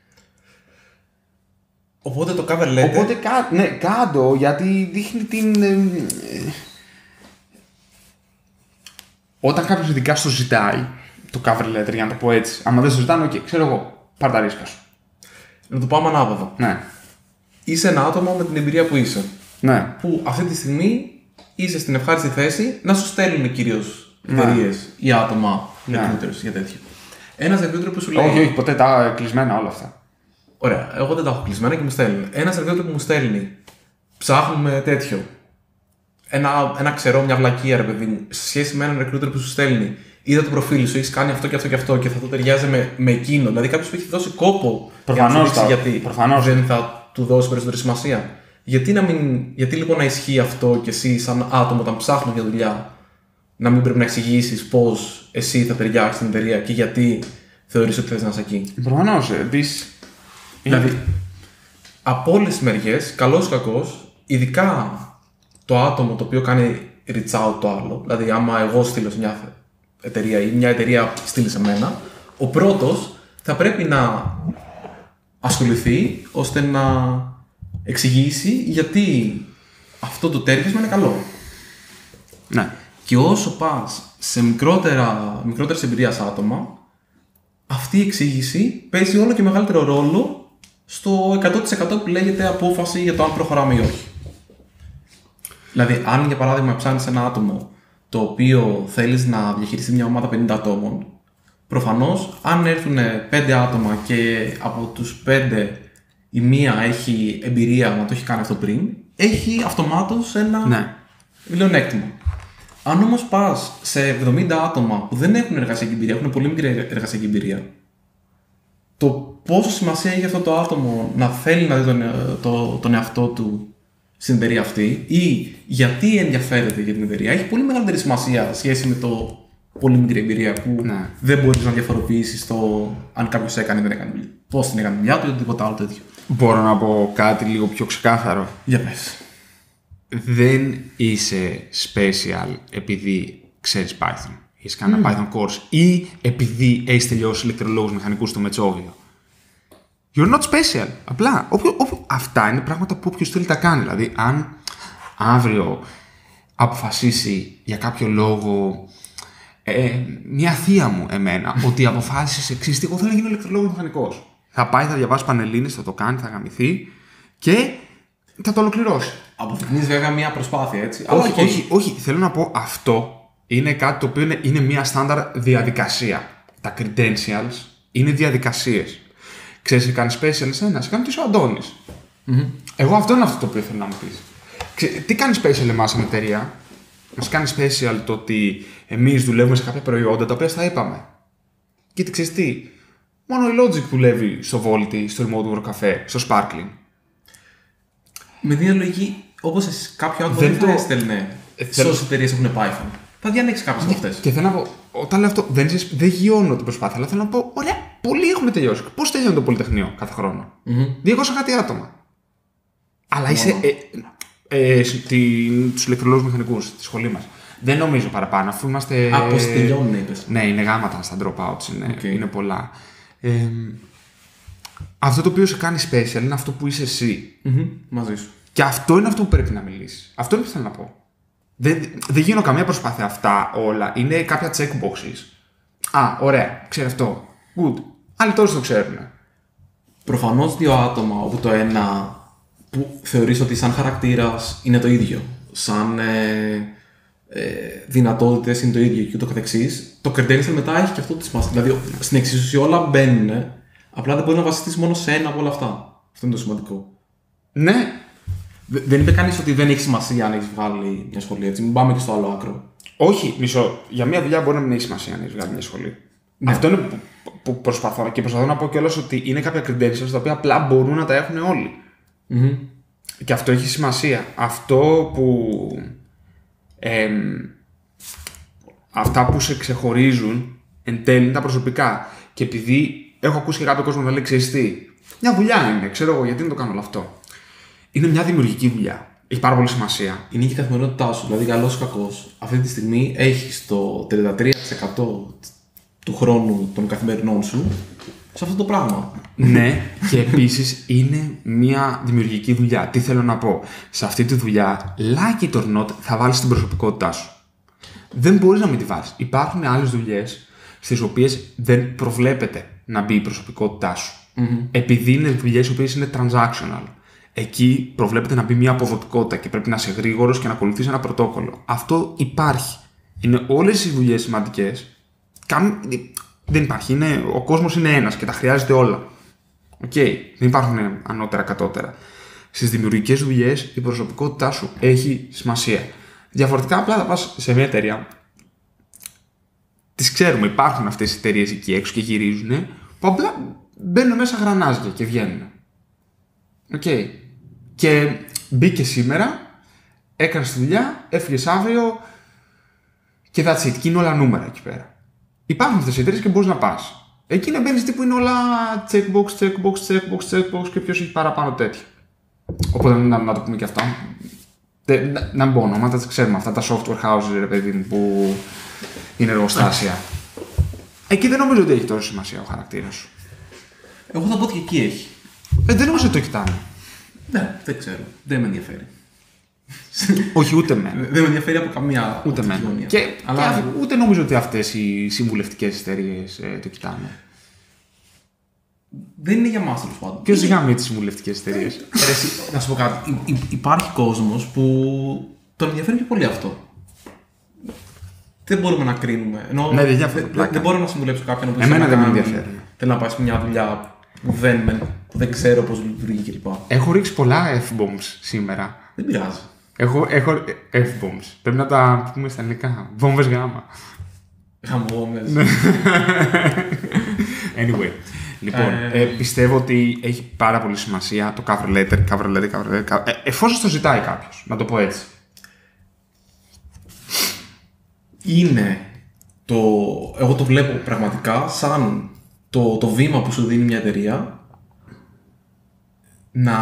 Οπότε το cover letter. Οπότε κάτω, γιατί δείχνει την. Όταν κάποιος ειδικά στο ζητάει το cover letter, για να το πω έτσι, άμα δεν στο ζητάνε, ξέρω εγώ, πάρ' τα ρίσκα σου. Να το πάμε ανάποδα. Ναι. Είσαι ένα άτομο με την εμπειρία που είσαι. Ναι. Που αυτή τη στιγμή είσαι στην ευχάριστη θέση να σου στέλνουν κυρίως εταιρείες ή άτομα recruiters για τέτοιο. Ένας recruiter που σου λέει. Όχι, ποτέ τα κλεισμένα όλα αυτά. Ωραία, εγώ δεν τα έχω κλεισμένα και μου στέλνουν. Ένας recruiter που μου στέλνει, ψάχνουμε τέτοιο. Ένα ξερό, μια βλακεία, ρε παιδί μου, σε σχέση με έναν recruiter που σου στέλνει. είδα το προφίλ σου, έχει κάνει αυτό και αυτό και αυτό και θα το ταιριάζει με εκείνο. Δηλαδή κάποιο που έχει δώσει κόπο προφανώς γιατί δεν θα του δώσει περισσότερη σημασία. Γιατί λοιπόν να ισχύει αυτό και εσύ, σαν άτομο, όταν ψάχνει για δουλειά, να μην πρέπει να εξηγήσει πώς εσύ θα ταιριάξει στην εταιρεία και γιατί θεωρείς ότι θες να είσαι εκεί. Προφανώς, επίσης. Δηλαδή, από όλες τις μεριές, καλός ή κακός, ειδικά το άτομο το οποίο κάνει reach out το άλλο, δηλαδή άμα εγώ στείλω σε μια εταιρεία ή μια εταιρεία στείλει σε μένα, ο πρώτος θα πρέπει να ασχοληθεί ώστε να εξηγήσει γιατί αυτό το τέριασμα είναι καλό. Ναι. Και όσο πας σε μικρότερες εμπειρίας άτομα, αυτή η εξήγηση παίζει όλο και μεγαλύτερο ρόλο στο 100% που λέγεται απόφαση για το αν προχωράμε ή όχι. Δηλαδή, αν για παράδειγμα ψάχνεις ένα άτομο το οποίο θέλεις να διαχειριστεί μια ομάδα 50 ατόμων, προφανώς αν έρθουν 5 άτομα και από τους 5 η μία έχει εμπειρία να το έχει κάνει αυτό πριν, έχει αυτομάτως ένα μειονέκτημα. Αν όμως πας σε 70 άτομα που δεν έχουν εργασιακή εμπειρία, έχουν πολύ μικρή εργασιακή εμπειρία, το πόσο σημασία έχει αυτό το άτομο να θέλει να δει τον εαυτό του στην εταιρεία αυτή ή γιατί ενδιαφέρεται για την εταιρεία, έχει πολύ μεγαλύτερη σημασία σχέση με το πολύ μικρή εμπειρία που δεν μπορείς να διαφοροποιήσεις το αν κάποιος έκανε ή δεν έκανε δουλειά. Πώς την έκανε δουλειά του ή οτιδήποτε άλλο τέτοιο. Μπορώ να πω κάτι λίγο πιο ξεκάθαρο. Για πες. Δεν είσαι special επειδή ξέρεις Python. Έχεις κάνει ένα Python course ή επειδή έχεις τελειώσει ηλεκτρολόγους μηχανικούς στο Μετσόβιο. You're not special. Απλά. Αυτά είναι πράγματα που όποιος θέλει τα κάνει. Δηλαδή, αν αύριο αποφασίσει για κάποιο λόγο μια θεία μου εμένα ότι αποφάσισε εξής, εγώ θέλω να γίνω ηλεκτρολόγος μηχανικός. Θα πάει, θα διαβάσει πανελλήνιες, θα το κάνει, θα γαμηθεί και θα το ολοκληρώσει. Αποδεικνύεις βέβαια μια προσπάθεια, έτσι. Όχι. Θέλω να πω αυτό είναι κάτι το οποίο είναι μια στάνταρ διαδικασία. Τα credentials είναι διαδικασίες. Ξέρεις, κάνει special εσένα, σε κάνει και ο Αντώνης. Εγώ αυτό είναι αυτό το οποίο θέλω να μου πεις. Τι κάνει special εμάς σαν εταιρεία? Μας κάνει special το ότι εμείς δουλεύουμε σε κάποια προϊόντα τα οποία στα είπαμε. Και ξέρεις τι, μόνο η Logic δουλεύει στο Volti, στο Remote Work Cafe, στο Sparkling. Με την λογική, όπως κάποιο άλλο δεν θα έστελνε σε όσες εταιρείες έχουν Python. Θα διανέξει κάποιες από αυτές. Και θέλω να πω, όταν λέω αυτό, δεν γιώνω την προσπάθεια, αλλά θέλω να πω, ωραία, πολλοί έχουν τελειώσει. Πώς τελειώνει το Πολυτεχνείο κάθε χρόνο? 200 κάτι άτομα. Αλλά είσαι τους ηλεκτρολόγους μηχανικούς στη σχολή μας. Δεν νομίζω παραπάνω, αφού είμαστε. Πώς τελειώνουν, είπες. Ναι, είναι γάματα στα dropouts, είναι πολλά. Αυτό το οποίο σε κάνει special είναι αυτό που είσαι εσύ. Μαζί σου. Και αυτό είναι αυτό που πρέπει να μιλήσεις. Αυτό είναι που θέλω να πω. Δεν γίνω καμία προσπάθεια αυτά όλα. Είναι κάποια checkboxes. Ωραία, ξέρει αυτό. Good. Άλλοι τώρα το ξέρουν. Προφανώς δύο άτομα, όπου το ένα που θεωρείς ότι σαν χαρακτήρας είναι το ίδιο, σαν δυνατότητες είναι το ίδιο και ούτω καθεξής, το credential μετά έχει και αυτό τη σημασία. Δηλαδή στην εξίσωση όλα μπαίνουν, απλά δεν μπορεί να βασιστείς μόνο σε ένα από όλα αυτά. Αυτό είναι το σημαντικό. Ναι. Δεν είπε κανείς ότι δεν έχει σημασία αν έχει βγάλει μια σχολή, έτσι. Μην πάμε και στο άλλο άκρο. Όχι, μισό. Για μια δουλειά μπορεί να μην έχει σημασία αν έχει βγάλει μια σχολή. Ναι. Αυτό είναι που προσπαθώ. Και προσπαθώ να πω κιόλας ότι είναι κάποια credentials τα οποία απλά μπορούν να τα έχουν όλοι. Και αυτό έχει σημασία. Αυτό που. Αυτά που σε ξεχωρίζουν εν τέλει είναι τα προσωπικά. Και επειδή έχω ακούσει και κάποιο κόσμο να λέει: ξέρεις τι, μια δουλειά είναι, ξέρω εγώ γιατί να το κάνω όλο αυτό. Είναι μια δημιουργική δουλειά. Έχει πάρα πολύ σημασία. Είναι και η καθημερινότητά σου. Δηλαδή, καλός ή κακός, αυτή τη στιγμή έχεις το 33% του χρόνου των καθημερινών σου σε αυτό το πράγμα. Ναι, και επίσης είναι μια δημιουργική δουλειά. Τι θέλω να πω? Σε αυτή τη δουλειά, like it or not, θα βάλεις την προσωπικότητά σου. Δεν μπορείς να μην τη βάλεις. Υπάρχουν άλλες δουλειές στις οποίες δεν προβλέπεται να μπει η προσωπικότητά σου. Επειδή είναι δουλειές οι οποίες είναι transactional. Εκεί προβλέπεται να μπει μια αποδοτικότητα και πρέπει να είσαι γρήγορος και να ακολουθείς ένα πρωτόκολλο. Αυτό υπάρχει. Είναι όλες οι δουλειές σημαντικές. Δεν υπάρχει. Ο κόσμος είναι ένας και τα χρειάζεται όλα. Δεν υπάρχουν ανώτερα κατώτερα. Στις δημιουργικές δουλειές η προσωπικότητά σου έχει σημασία. Διαφορετικά, απλά θα πας σε μια εταιρεία Τις ξέρουμε, υπάρχουν αυτές οι εταιρείες εκεί έξω και γυρίζουν, που απλά μπαίνουν μέσα γρανάζια και βγαίνουν. Οκ. Και μπήκε σήμερα, έκανες τη δουλειά, έφυγες αύριο και that's it. Και είναι όλα νούμερα εκεί πέρα. Υπάρχουν αυτές οι εταιρείες και μπορείς να πας. Εκεί να μπαίνεις τύπου είναι όλα checkbox και ποιος έχει παραπάνω τέτοιο. Οπότε να το πούμε και αυτά. Να μπω ονόματα, τα ξέρουμε αυτά τα software houses, ρε παιδί μου, που είναι εργοστάσια. Εκεί δεν νομίζω ότι έχει τόσο σημασία ο χαρακτήρας σου. Εγώ θα πω ότι και εκεί έχει. Δεν νομίζω ότι το κοιτάνε. Ναι, δεν ξέρω. Δεν με ενδιαφέρει. Όχι, ούτε με. Δεν με ενδιαφέρει από καμία ούτε με. Αλλά ούτε νομίζω ότι αυτές οι συμβουλευτικές εταιρείες το κοιτάνε. Δεν είναι για μας, τέλος πάντων. Ποιος γάμει τις συμβουλευτικές εταιρείες? Να σου πω κάτι. Υπάρχει κόσμος που τον ενδιαφέρει πιο πολύ αυτό. Δεν μπορούμε να κρίνουμε. Ναι, δεν μπορώ να συμβουλέψω κάποιον που εμένα δεν με ενδιαφέρει. Θέλει να πάει σε μια δουλειά που δεν ξέρω πώς λειτουργεί κλπ. Έχω ρίξει πολλά F-bombs σήμερα. Δεν πειράζει. Έχω F-bombs. Πρέπει να τα πούμε στα ελληνικά. Βόμβες γάμα. Γαμβόμβες. Anyway. Λοιπόν, πιστεύω ότι έχει πάρα πολύ σημασία το cover letter. Εφόσον το ζητάει κάποιος, να το πω έτσι. Είναι εγώ το βλέπω πραγματικά σαν το βήμα που σου δίνει μια εταιρεία να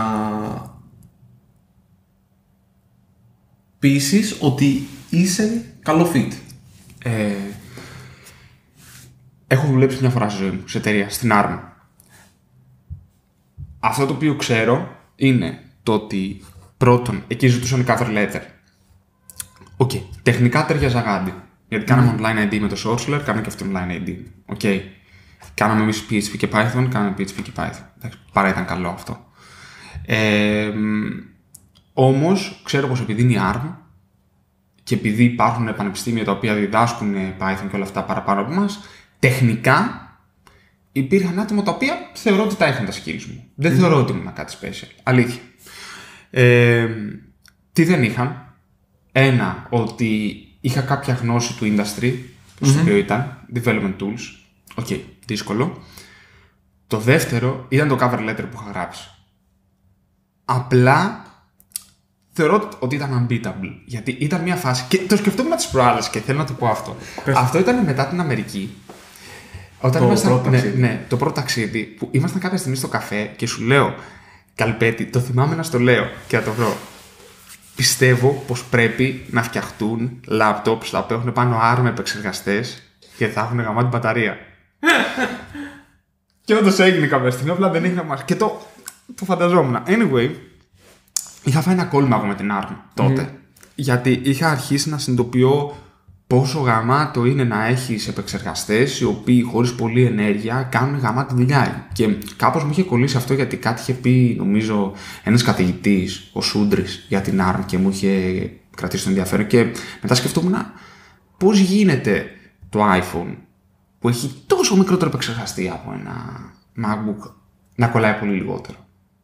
πείσεις ότι είσαι καλό fit. Έχω δουλέψει μια φορά στη ζωή μου σε εταιρεία, στην ARM. Αυτό το οποίο ξέρω είναι το ότι πρώτον, εκεί ζητούσαν cover letter. Οκ. Τεχνικά ταιριάζα γάντι. Γιατί κάναμε online ID με το Sourceler, κάναμε και αυτό online ID. Οκ. Κάναμε εμείς PHP και Python, κάναμε PHP και Python. Παρά ήταν καλό αυτό. Όμως, ξέρω πως επειδή είναι ARM και επειδή υπάρχουν πανεπιστήμια τα οποία διδάσκουν Python και όλα αυτά παραπάνω από εμάς, τεχνικά υπήρχαν άτομα τα οποία θεωρώ ότι τα είχαν τα skills μου. Δεν θεωρώ ότι ήμουν κάτι special. Αλήθεια. Τι δεν είχαν? Ένα, ότι είχα κάποια γνώση του industry, στο οποίο ήταν development tools. Οκ, δύσκολο. Το δεύτερο ήταν το cover letter που είχα γράψει. Απλά θεωρώ ότι ήταν unbeatable. Γιατί ήταν μια φάση. Και το σκεφτόμουν τις προάλλες και θέλω να το πω αυτό. Αυτό ήταν μετά την Αμερική. Όταν το πρώτο ταξίδι που ήμασταν κάποια στιγμή στο καφέ και σου λέω, Καλπέτη, το θυμάμαι να στο λέω και να το βρω. Πιστεύω πως πρέπει να φτιαχτούν laptops τα οποία έχουν πάνω ARM επεξεργαστές και θα έχουν γαμάτη μπαταρία. Και όντως έγινε κάποια στιγμή, απλά δεν είχα μας. Και το φανταζόμουν. Anyway, είχα φάει ένα κόλλημα εγώ με την ARM τότε. Γιατί είχα αρχίσει να συνειδητοποιώ πόσο γαμάτο είναι να έχεις επεξεργαστές οι οποίοι χωρίς πολλή ενέργεια κάνουν γαμάτη δουλειά. Και κάπως μου είχε κολλήσει αυτό γιατί κάτι είχε πει, νομίζω, ένας καθηγητής, ο Σούντρης, για την ARM και μου είχε κρατήσει το ενδιαφέρον. Και μετά σκεφτόμουν πώς γίνεται το iPhone που έχει τόσο μικρότερο επεξεργαστή από ένα MacBook να κολλάει πολύ λιγότερο.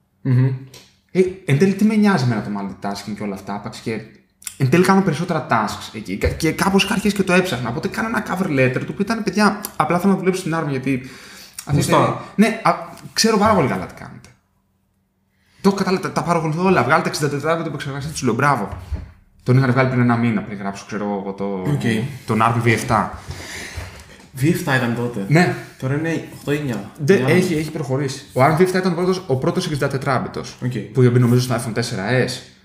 Εν τέλει, τι με νοιάζει εμένα το multitasking και όλα αυτά, άπαξ και. Εν τέλει κάνω περισσότερα tasks εκεί και κάπως είχα αρχίσει και το έψαχνα. Οπότε κάνω ένα cover letter το οποίο ήταν, παιδιά, απλά θέλω να δουλέψω στην ARM γιατί. Ναι, ξέρω πάρα πολύ καλά τι κάνετε. Το έχω κατάλαβα, τα παρακολουθώ όλα. Βγάλετε 64 το επεξεργαστή του, λέω μπράβο. Τον είχαν βγάλει πριν ένα μήνα πριν γράψω, ξέρω εγώ, τον ARM V7. V7 ήταν τότε. Ναι. Τώρα είναι 8-9. Έχει προχωρήσει. Ο ARM V7 ήταν ο πρώτος 64μπιτος που είχε μπει νομίζω στο iPhone 4S.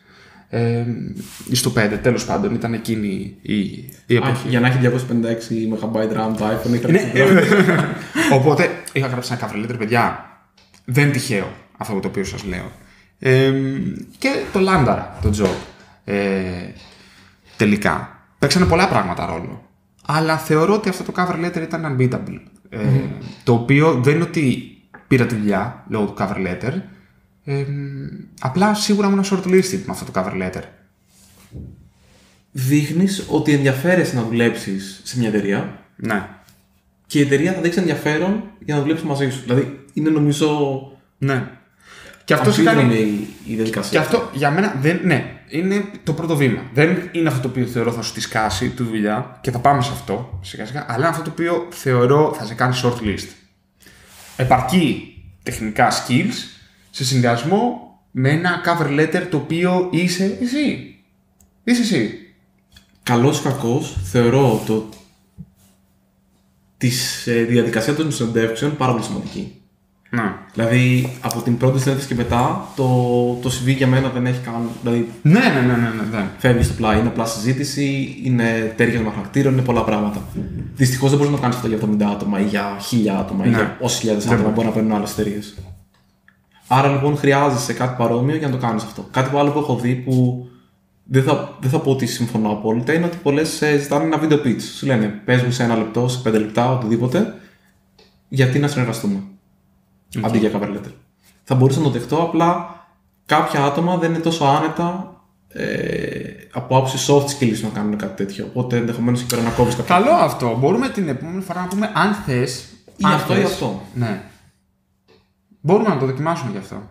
Ή στο 5, τέλος πάντων, ήταν εκείνη η εποχή. Για να έχει 256 MB RAM το iPhone ήταν. Οπότε είχα γράψει ένα cover letter, παιδιά. Δεν είναι τυχαίο αυτό το οποίο σας λέω. Και το λάνταρα το job. Τελικά. Παίξανε πολλά πράγματα ρόλο. Αλλά θεωρώ ότι αυτό το cover letter ήταν unbeatable. Το οποίο δεν είναι ότι πήρα τη δουλειά λόγω του cover letter. Απλά σίγουρα ήμουν shortlisted με αυτό το cover letter. Δείχνεις ότι ενδιαφέρεσαι να δουλέψεις σε μια εταιρεία. Ναι. Και η εταιρεία θα δείξει ενδιαφέρον για να δουλέψει μαζί σου. Δηλαδή είναι νομίζω. Ναι. Και αυτό η διαδικασία. Και αυτό για μένα είναι το πρώτο βήμα. Δεν είναι αυτό το οποίο θεωρώ θα σου τη σκάσει τη δουλειά και θα πάμε σε αυτό σιγά-σιγά, αλλά αυτό το οποίο θεωρώ θα σε κάνει shortlist. Επαρκεί τεχνικά skills σε συνδυασμό με ένα cover letter το οποίο είσαι εσύ. Είσαι εσύ. Καλός ή κακός, θεωρώ τη διαδικασία των συνεντεύξεων πάρα πολύ σημαντική. Να. Δηλαδή, από την πρώτη συνέντευξη και μετά, το CV για μένα δεν έχει καν. Δηλαδή, ναι. Φεύγει στο πλάι, είναι απλά συζήτηση, είναι τέριασμα χαρακτήρων, είναι πολλά πράγματα. Δυστυχώς δεν μπορεί να το κάνει αυτό για 70 άτομα ή για 1000 άτομα ή για όσες χιλιάδες άτομα μπορεί να παίρνουν άλλες εταιρείες. Άρα λοιπόν χρειάζεσαι κάτι παρόμοιο για να το κάνεις αυτό. Κάτι άλλο που έχω δει που δεν θα πω ότι συμφωνώ απόλυτα είναι ότι πολλές ζητάνε ένα βίντεο pitch. Σου λένε πες μου σε 1 λεπτό, σε 5 λεπτά, οτιδήποτε, γιατί να συνεργαστούμε. Αντί για cover letter. Θα μπορούσα να το δεχτώ, απλά κάποια άτομα δεν είναι τόσο άνετα από άποψη soft skills να κάνουν κάτι τέτοιο. Οπότε ενδεχομένως εκεί πέρα να κόβεις κάποιο. Καλό αυτό. Μπορούμε την επόμενη φορά να πούμε αν θες. Ή αυτό ή αυτό. Ναι. Μπορούμε να το δοκιμάσουμε γι' αυτό.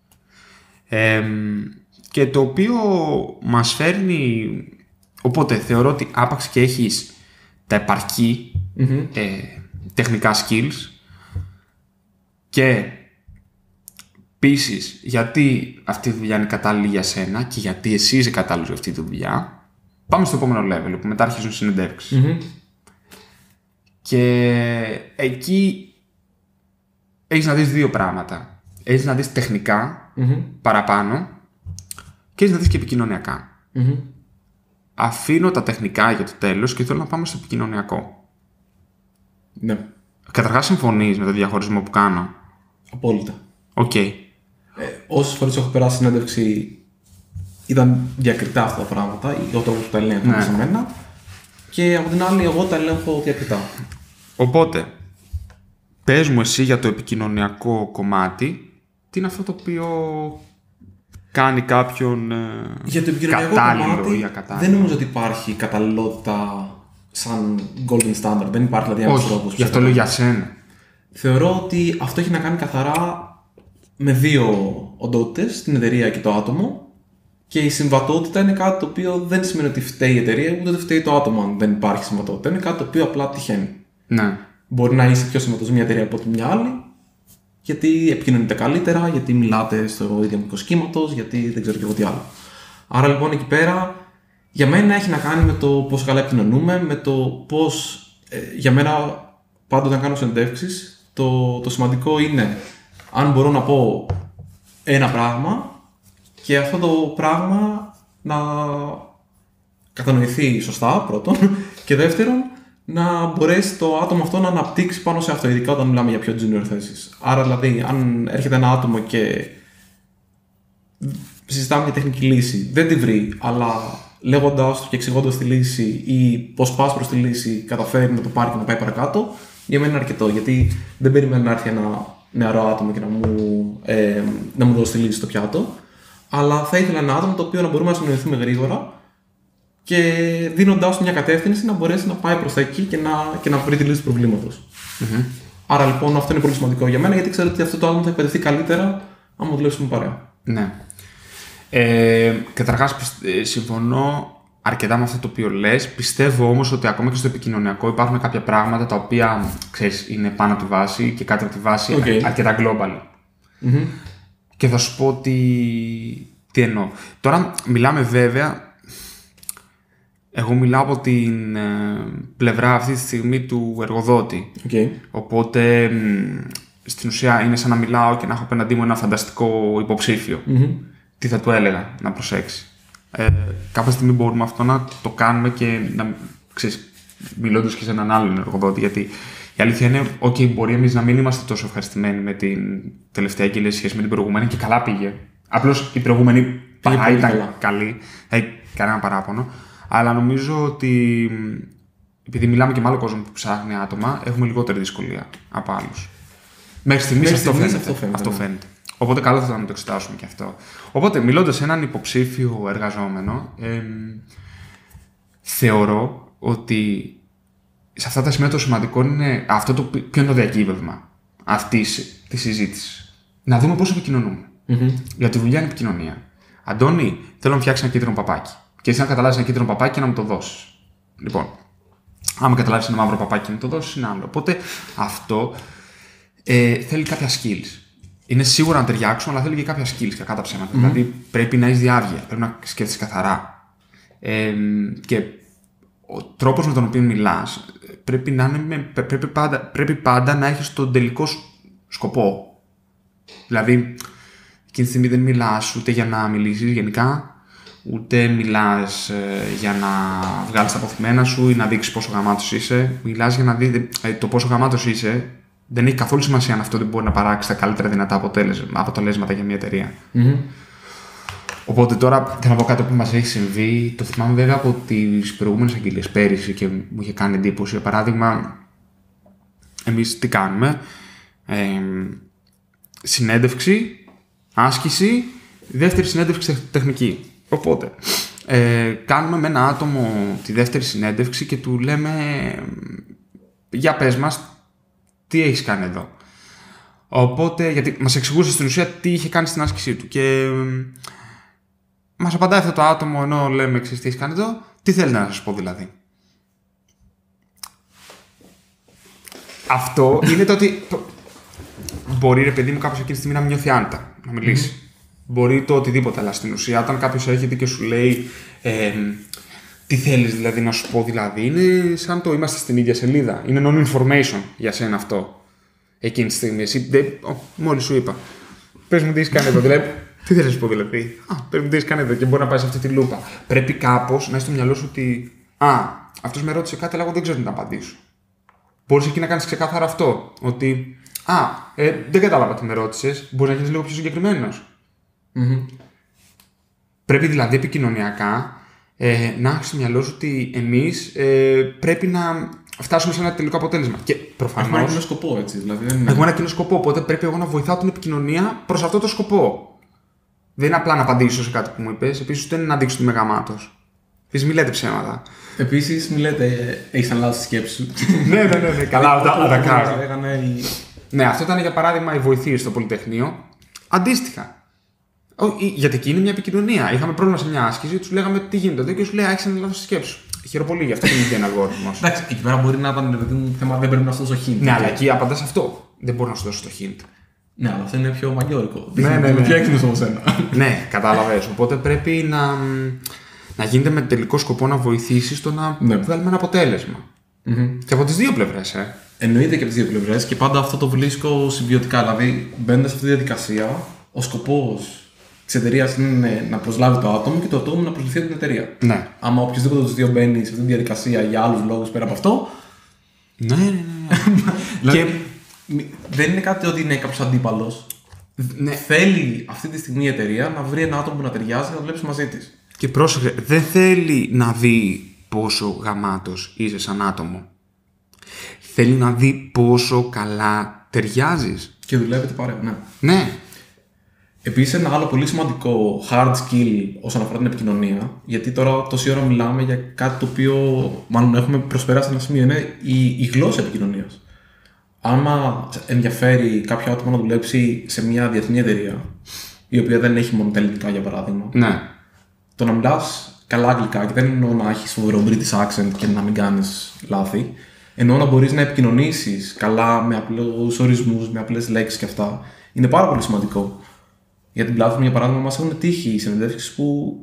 Και το οποίο μας φέρνει. Οπότε θεωρώ ότι άπαξ και έχεις τα επαρκή τεχνικά skills. Και επίσης, γιατί αυτή η δουλειά είναι κατάλληλη για σένα και γιατί εσύ είσαι κατάλληλος για αυτή τη δουλειά, πάμε στο επόμενο level που μετά αρχίζουν συνεντεύξεις. Και εκεί έχεις να δεις δύο πράγματα. Έχεις να δεις τεχνικά παραπάνω και έχεις να δεις και επικοινωνιακά. Αφήνω τα τεχνικά για το τέλος και θέλω να πάμε στο επικοινωνιακό. Ναι. Καταρχάς συμφωνείς με το διαχωρισμό που κάνω? Απόλυτα. Οκ. Όσες φορές έχω περάσει συνέντευξη ήταν διακριτά αυτά τα πράγματα, ο τρόπος που τα ελέγχουν σε μένα, και από την άλλη εγώ τα ελέγχω διακριτά. Οπότε, πες μου εσύ για το επικοινωνιακό κομμάτι, τι είναι αυτό το οποίο κάνει κάποιον για το επικοινωνιακό κομμάτι, δεν νομίζω ότι υπάρχει καταλληλότητα σαν golden standard. Δεν υπάρχει δηλαδή ένας τρόπος. Γι' αυτό λέω για σένα. Θεωρώ ότι αυτό έχει να κάνει καθαρά με δύο οντότητες, την εταιρεία και το άτομο, και η συμβατότητα είναι κάτι το οποίο δεν σημαίνει ότι φταίει η εταιρεία ούτε ότι φταίει το άτομο αν δεν υπάρχει συμβατότητα. Είναι κάτι το οποίο απλά τυχαίνει. Ναι. Μπορεί να είσαι πιο συμβατός μια εταιρεία από τη μια άλλη, γιατί επικοινωνείτε καλύτερα, γιατί μιλάτε στο ίδιο μικρό σχήματος, γιατί δεν ξέρω και εγώ τι άλλο. Άρα λοιπόν εκεί πέρα για μένα έχει να κάνει με το πόσο καλά επικοινωνούμε, με το πώς. Για μένα πάντα όταν κάνω συνεντεύξεις, το σημαντικό είναι αν μπορώ να πω ένα πράγμα και αυτό το πράγμα να κατανοηθεί σωστά πρώτον, και δεύτερον να μπορέσει το άτομο αυτό να αναπτύξει πάνω σε αυτό, ειδικά όταν μιλάμε για πιο junior θέσεις. Άρα δηλαδή αν έρχεται ένα άτομο και συζητάμε μια τεχνική λύση, δεν τη βρει, αλλά λέγοντας το και εξηγώντας τη λύση ή πώς πας προς τη λύση καταφέρει να το πάρει και να πάει παρακάτω, για μένα είναι αρκετό, γιατί δεν περιμένω να έρθει ένα νεαρό άτομο και να μου δώσει τη λύση στο πιάτο, αλλά θα ήθελα ένα άτομο το οποίο να μπορούμε να συνοηθούμε γρήγορα και δίνοντάς του μια κατεύθυνση να μπορέσει να πάει προς τα εκεί και να βρει τη λύση του προβλήματος. Άρα λοιπόν αυτό είναι πολύ σημαντικό για μένα, γιατί ξέρω ότι αυτό το άτομο θα εκπαιδευτεί καλύτερα άμα δουλέψουμε παρέα. Ναι. Καταρχάς συμφωνώ αρκετά με αυτό το οποίο λες. Πιστεύω όμως ότι ακόμα και στο επικοινωνιακό υπάρχουν κάποια πράγματα τα οποία ξέρεις, είναι πάνω από τη βάση και κάτω από τη βάση αρκετά global. Και θα σου πω τι εννοώ. Τώρα μιλάμε βέβαια. Εγώ μιλάω από την πλευρά αυτή τη στιγμή του εργοδότη. Οπότε στην ουσία είναι σαν να μιλάω και να έχω απέναντί μου ένα φανταστικό υποψήφιο. Τι θα του έλεγα να προσέξει. Κάποια στιγμή μπορούμε αυτό να το κάνουμε και να ξέρεις, μιλώντας και σε έναν άλλον εργοδότη. Γιατί η αλήθεια είναι, μπορεί εμείς να μην είμαστε τόσο ευχαριστημένοι με την τελευταία κύλια σχέση με την προηγούμενη και καλά πήγε. Απλώς η προηγούμενη παρά ήταν καλή, κανένα παράπονο. Αλλά νομίζω ότι επειδή μιλάμε και με άλλο κόσμο που ψάχνει άτομα, έχουμε λιγότερη δυσκολία από άλλους. Μέχρι στιγμής αυτό φαίνεται. Οπότε καλό θα ήταν να το εξετάσουμε και αυτό. Οπότε μιλώντας σε έναν υποψήφιο εργαζόμενο, θεωρώ ότι σε αυτά τα σημεία το σημαντικό είναι αυτό ποιο είναι το διακύβευμα αυτής της συζήτησης. Να δούμε πώς επικοινωνούμε. Για τη δουλειά είναι επικοινωνία. Αντώνη, θέλω να φτιάξει ένα κίτρινο παπάκι. Και εσύ να καταλάβει ένα κίτρινο παπάκι και να μου το δώσει. Λοιπόν, άμα καταλάβει ένα μαύρο παπάκι και να μου το δώσει, είναι άλλο. Οπότε αυτό θέλει κάποια skills. Είναι σίγουρα να ταιριάξουν, αλλά θέλει και κάποια skills κακά τα ψέματα. Δηλαδή πρέπει να έχει διάβγεια, πρέπει να σκέφτεσαι καθαρά. Και ο τρόπος με τον οποίο μιλάς πρέπει πάντα να έχεις τον τελικό σκοπό. Δηλαδή, εκείνη τη στιγμή δεν μιλάς ούτε για να μιλήσεις γενικά, ούτε μιλάς για να βγάλεις τα αποθυμένα σου ή να δείξεις πόσο γαμάτος είσαι. Μιλάς για να δεις το πόσο γαμάτος είσαι. Δεν έχει καθόλου σημασία αν αυτό δεν μπορεί να παράξει τα καλύτερα δυνατά αποτελέσματα για μια εταιρεία. Οπότε τώρα θέλω να πω κάτι που μας έχει συμβεί. Το θυμάμαι βέβαια από τις προηγούμενες αγγελίες πέρυσι και μου είχε κάνει εντύπωση. Για παράδειγμα, εμείς τι κάνουμε? Συνέντευξη, άσκηση, δεύτερη συνέντευξη τεχνική. Οπότε, κάνουμε με ένα άτομο τη δεύτερη συνέντευξη και του λέμε για πες μας τι έχεις κάνει εδώ. Οπότε, γιατί μας εξηγούσε στην ουσία τι είχε κάνει στην άσκησή του και μας απαντάει αυτό το άτομο ενώ λέμε τι έχεις κάνει εδώ, τι θέλετε να σας πω δηλαδή. Αυτό είναι το ότι μπορεί ρε παιδί μου κάποιος εκείνη τη στιγμή να μην νιώθει άνετα, να μιλήσει. Μπορεί το οτιδήποτε, αλλά στην ουσία όταν κάποιος έρχεται και σου λέει τι θέλεις δηλαδή να σου πω δηλαδή, είναι σαν το είμαστε στην ίδια σελίδα. Είναι non-information για σένα αυτό. Εκείνη τη στιγμή. Εσύ μόλις σου είπα. Πες μου τι έχεις κάνει εδώ. Δηλαδή, τι θέλεις να σου πω δηλαδή. Πες μου τι έχεις κάνει εδώ και μπορεί να πάει σε αυτή τη λούπα. Πρέπει κάπως να έχει στο μυαλό σου ότι αυτός με ρώτησε κάτι, αλλά εγώ δεν ξέρω τι να απαντήσω. Μπορείς εκεί να κάνεις ξεκάθαρα αυτό. Ότι δεν κατάλαβα τι με ρώτησες. Μπορείς να γίνεις λίγο πιο συγκεκριμένος. Πρέπει δηλαδή επικοινωνιακά να έχεις στο μυαλό σου ότι εμείς πρέπει να φτάσουμε σε ένα τελικό αποτέλεσμα. Και προφανώς. Έχουμε ένα κοινό σκοπό, έτσι. Δηλαδή, έχουμε ένα κοινό σκοπό. Οπότε πρέπει εγώ να βοηθάω την επικοινωνία προς αυτό το σκοπό. Δεν είναι απλά να απαντήσω σε κάτι που μου είπες. Επίσης, ούτε είναι να δείξω ότι είμαι γαμάτος. Επίσης, μη λέτε ψέματα. Επίσης, μη λέτε έχεις αλλάξει τη σκέψη σου. Ναι. Καλά, τα κάνω. Ναι, αυτό ήταν για παράδειγμα οι βοηθείες στο Πολυτεχνείο. Αντίστοιχα. Γιατί εκεί είναι μια επικοινωνία. Είχαμε πρόβλημα σε μια άσκηση, του λέγαμε τι γίνεται εδώ και σου λέει έχεις ένα λάθος στη σκέψη σου. Χαίρομαι πολύ, γι' αυτό δεν είναι ένα αλγόριθμο. Εντάξει, εκεί πέρα μπορεί να ήταν θέμα, δεν πρέπει να σου δώσω hint. Ναι, αλλά εκεί απαντάς αυτό. Δεν μπορεί να σου δώσω το hint. Ναι, αλλά αυτό είναι πιο μαγιόρικο. Ναι. Πιο έξυπνος από σένα. Ναι, κατάλαβες. Οπότε πρέπει να γίνεται με τελικό σκοπό να βοηθήσει στο να βγάλουμε ένα αποτέλεσμα. Και από τις δύο πλευρές, Εννοείται και από τις δύο πλευρές και πάντα αυτό το βρίσκω συμβιωτικά. Δηλαδή, μπαίνοντας σε αυτή τη διαδικασία, ο σκοπός της εταιρείας είναι να προσλάβει το άτομο και το άτομο να προσληφθεί από την εταιρεία. Ναι. Άμα οποιοδήποτε από τους δύο μπαίνει σε αυτή τη διαδικασία για άλλους λόγους πέρα από αυτό. Ναι. Και δεν είναι κάτι ότι είναι κάποιος αντίπαλος. Ναι. Θέλει αυτή τη στιγμή η εταιρεία να βρει ένα άτομο που να ταιριάζει και να δουλέψει μαζί της. Και πρόσεχε, δεν θέλει να δει πόσο γαμάτος είσαι σαν άτομο. Θέλει να δει πόσο καλά ταιριάζεις. Και δουλεύετε παρέα, Ναι. Επίσης, ένα άλλο πολύ σημαντικό hard skill όσον αφορά την επικοινωνία, γιατί τώρα τόση ώρα μιλάμε για κάτι το οποίο μάλλον έχουμε προσπεράσει ένα σημείο, είναι η γλώσσα επικοινωνίας. Άμα ενδιαφέρει κάποιο άτομο να δουλέψει σε μια διεθνή εταιρεία, η οποία δεν έχει μόνο τα ελληνικά για παράδειγμα, Ναι. το να μιλάς καλά αγγλικά, και δεν εννοώ να έχεις φοβερό British accent και να μην κάνεις λάθη, εννοώ να μπορείς να επικοινωνήσεις καλά με απλούς ορισμούς, με απλές λέξεις και αυτά, είναι πάρα πολύ σημαντικό. Για την πλατφόρμα, για παράδειγμα, μας έχουν τύχει συνεντεύξεις που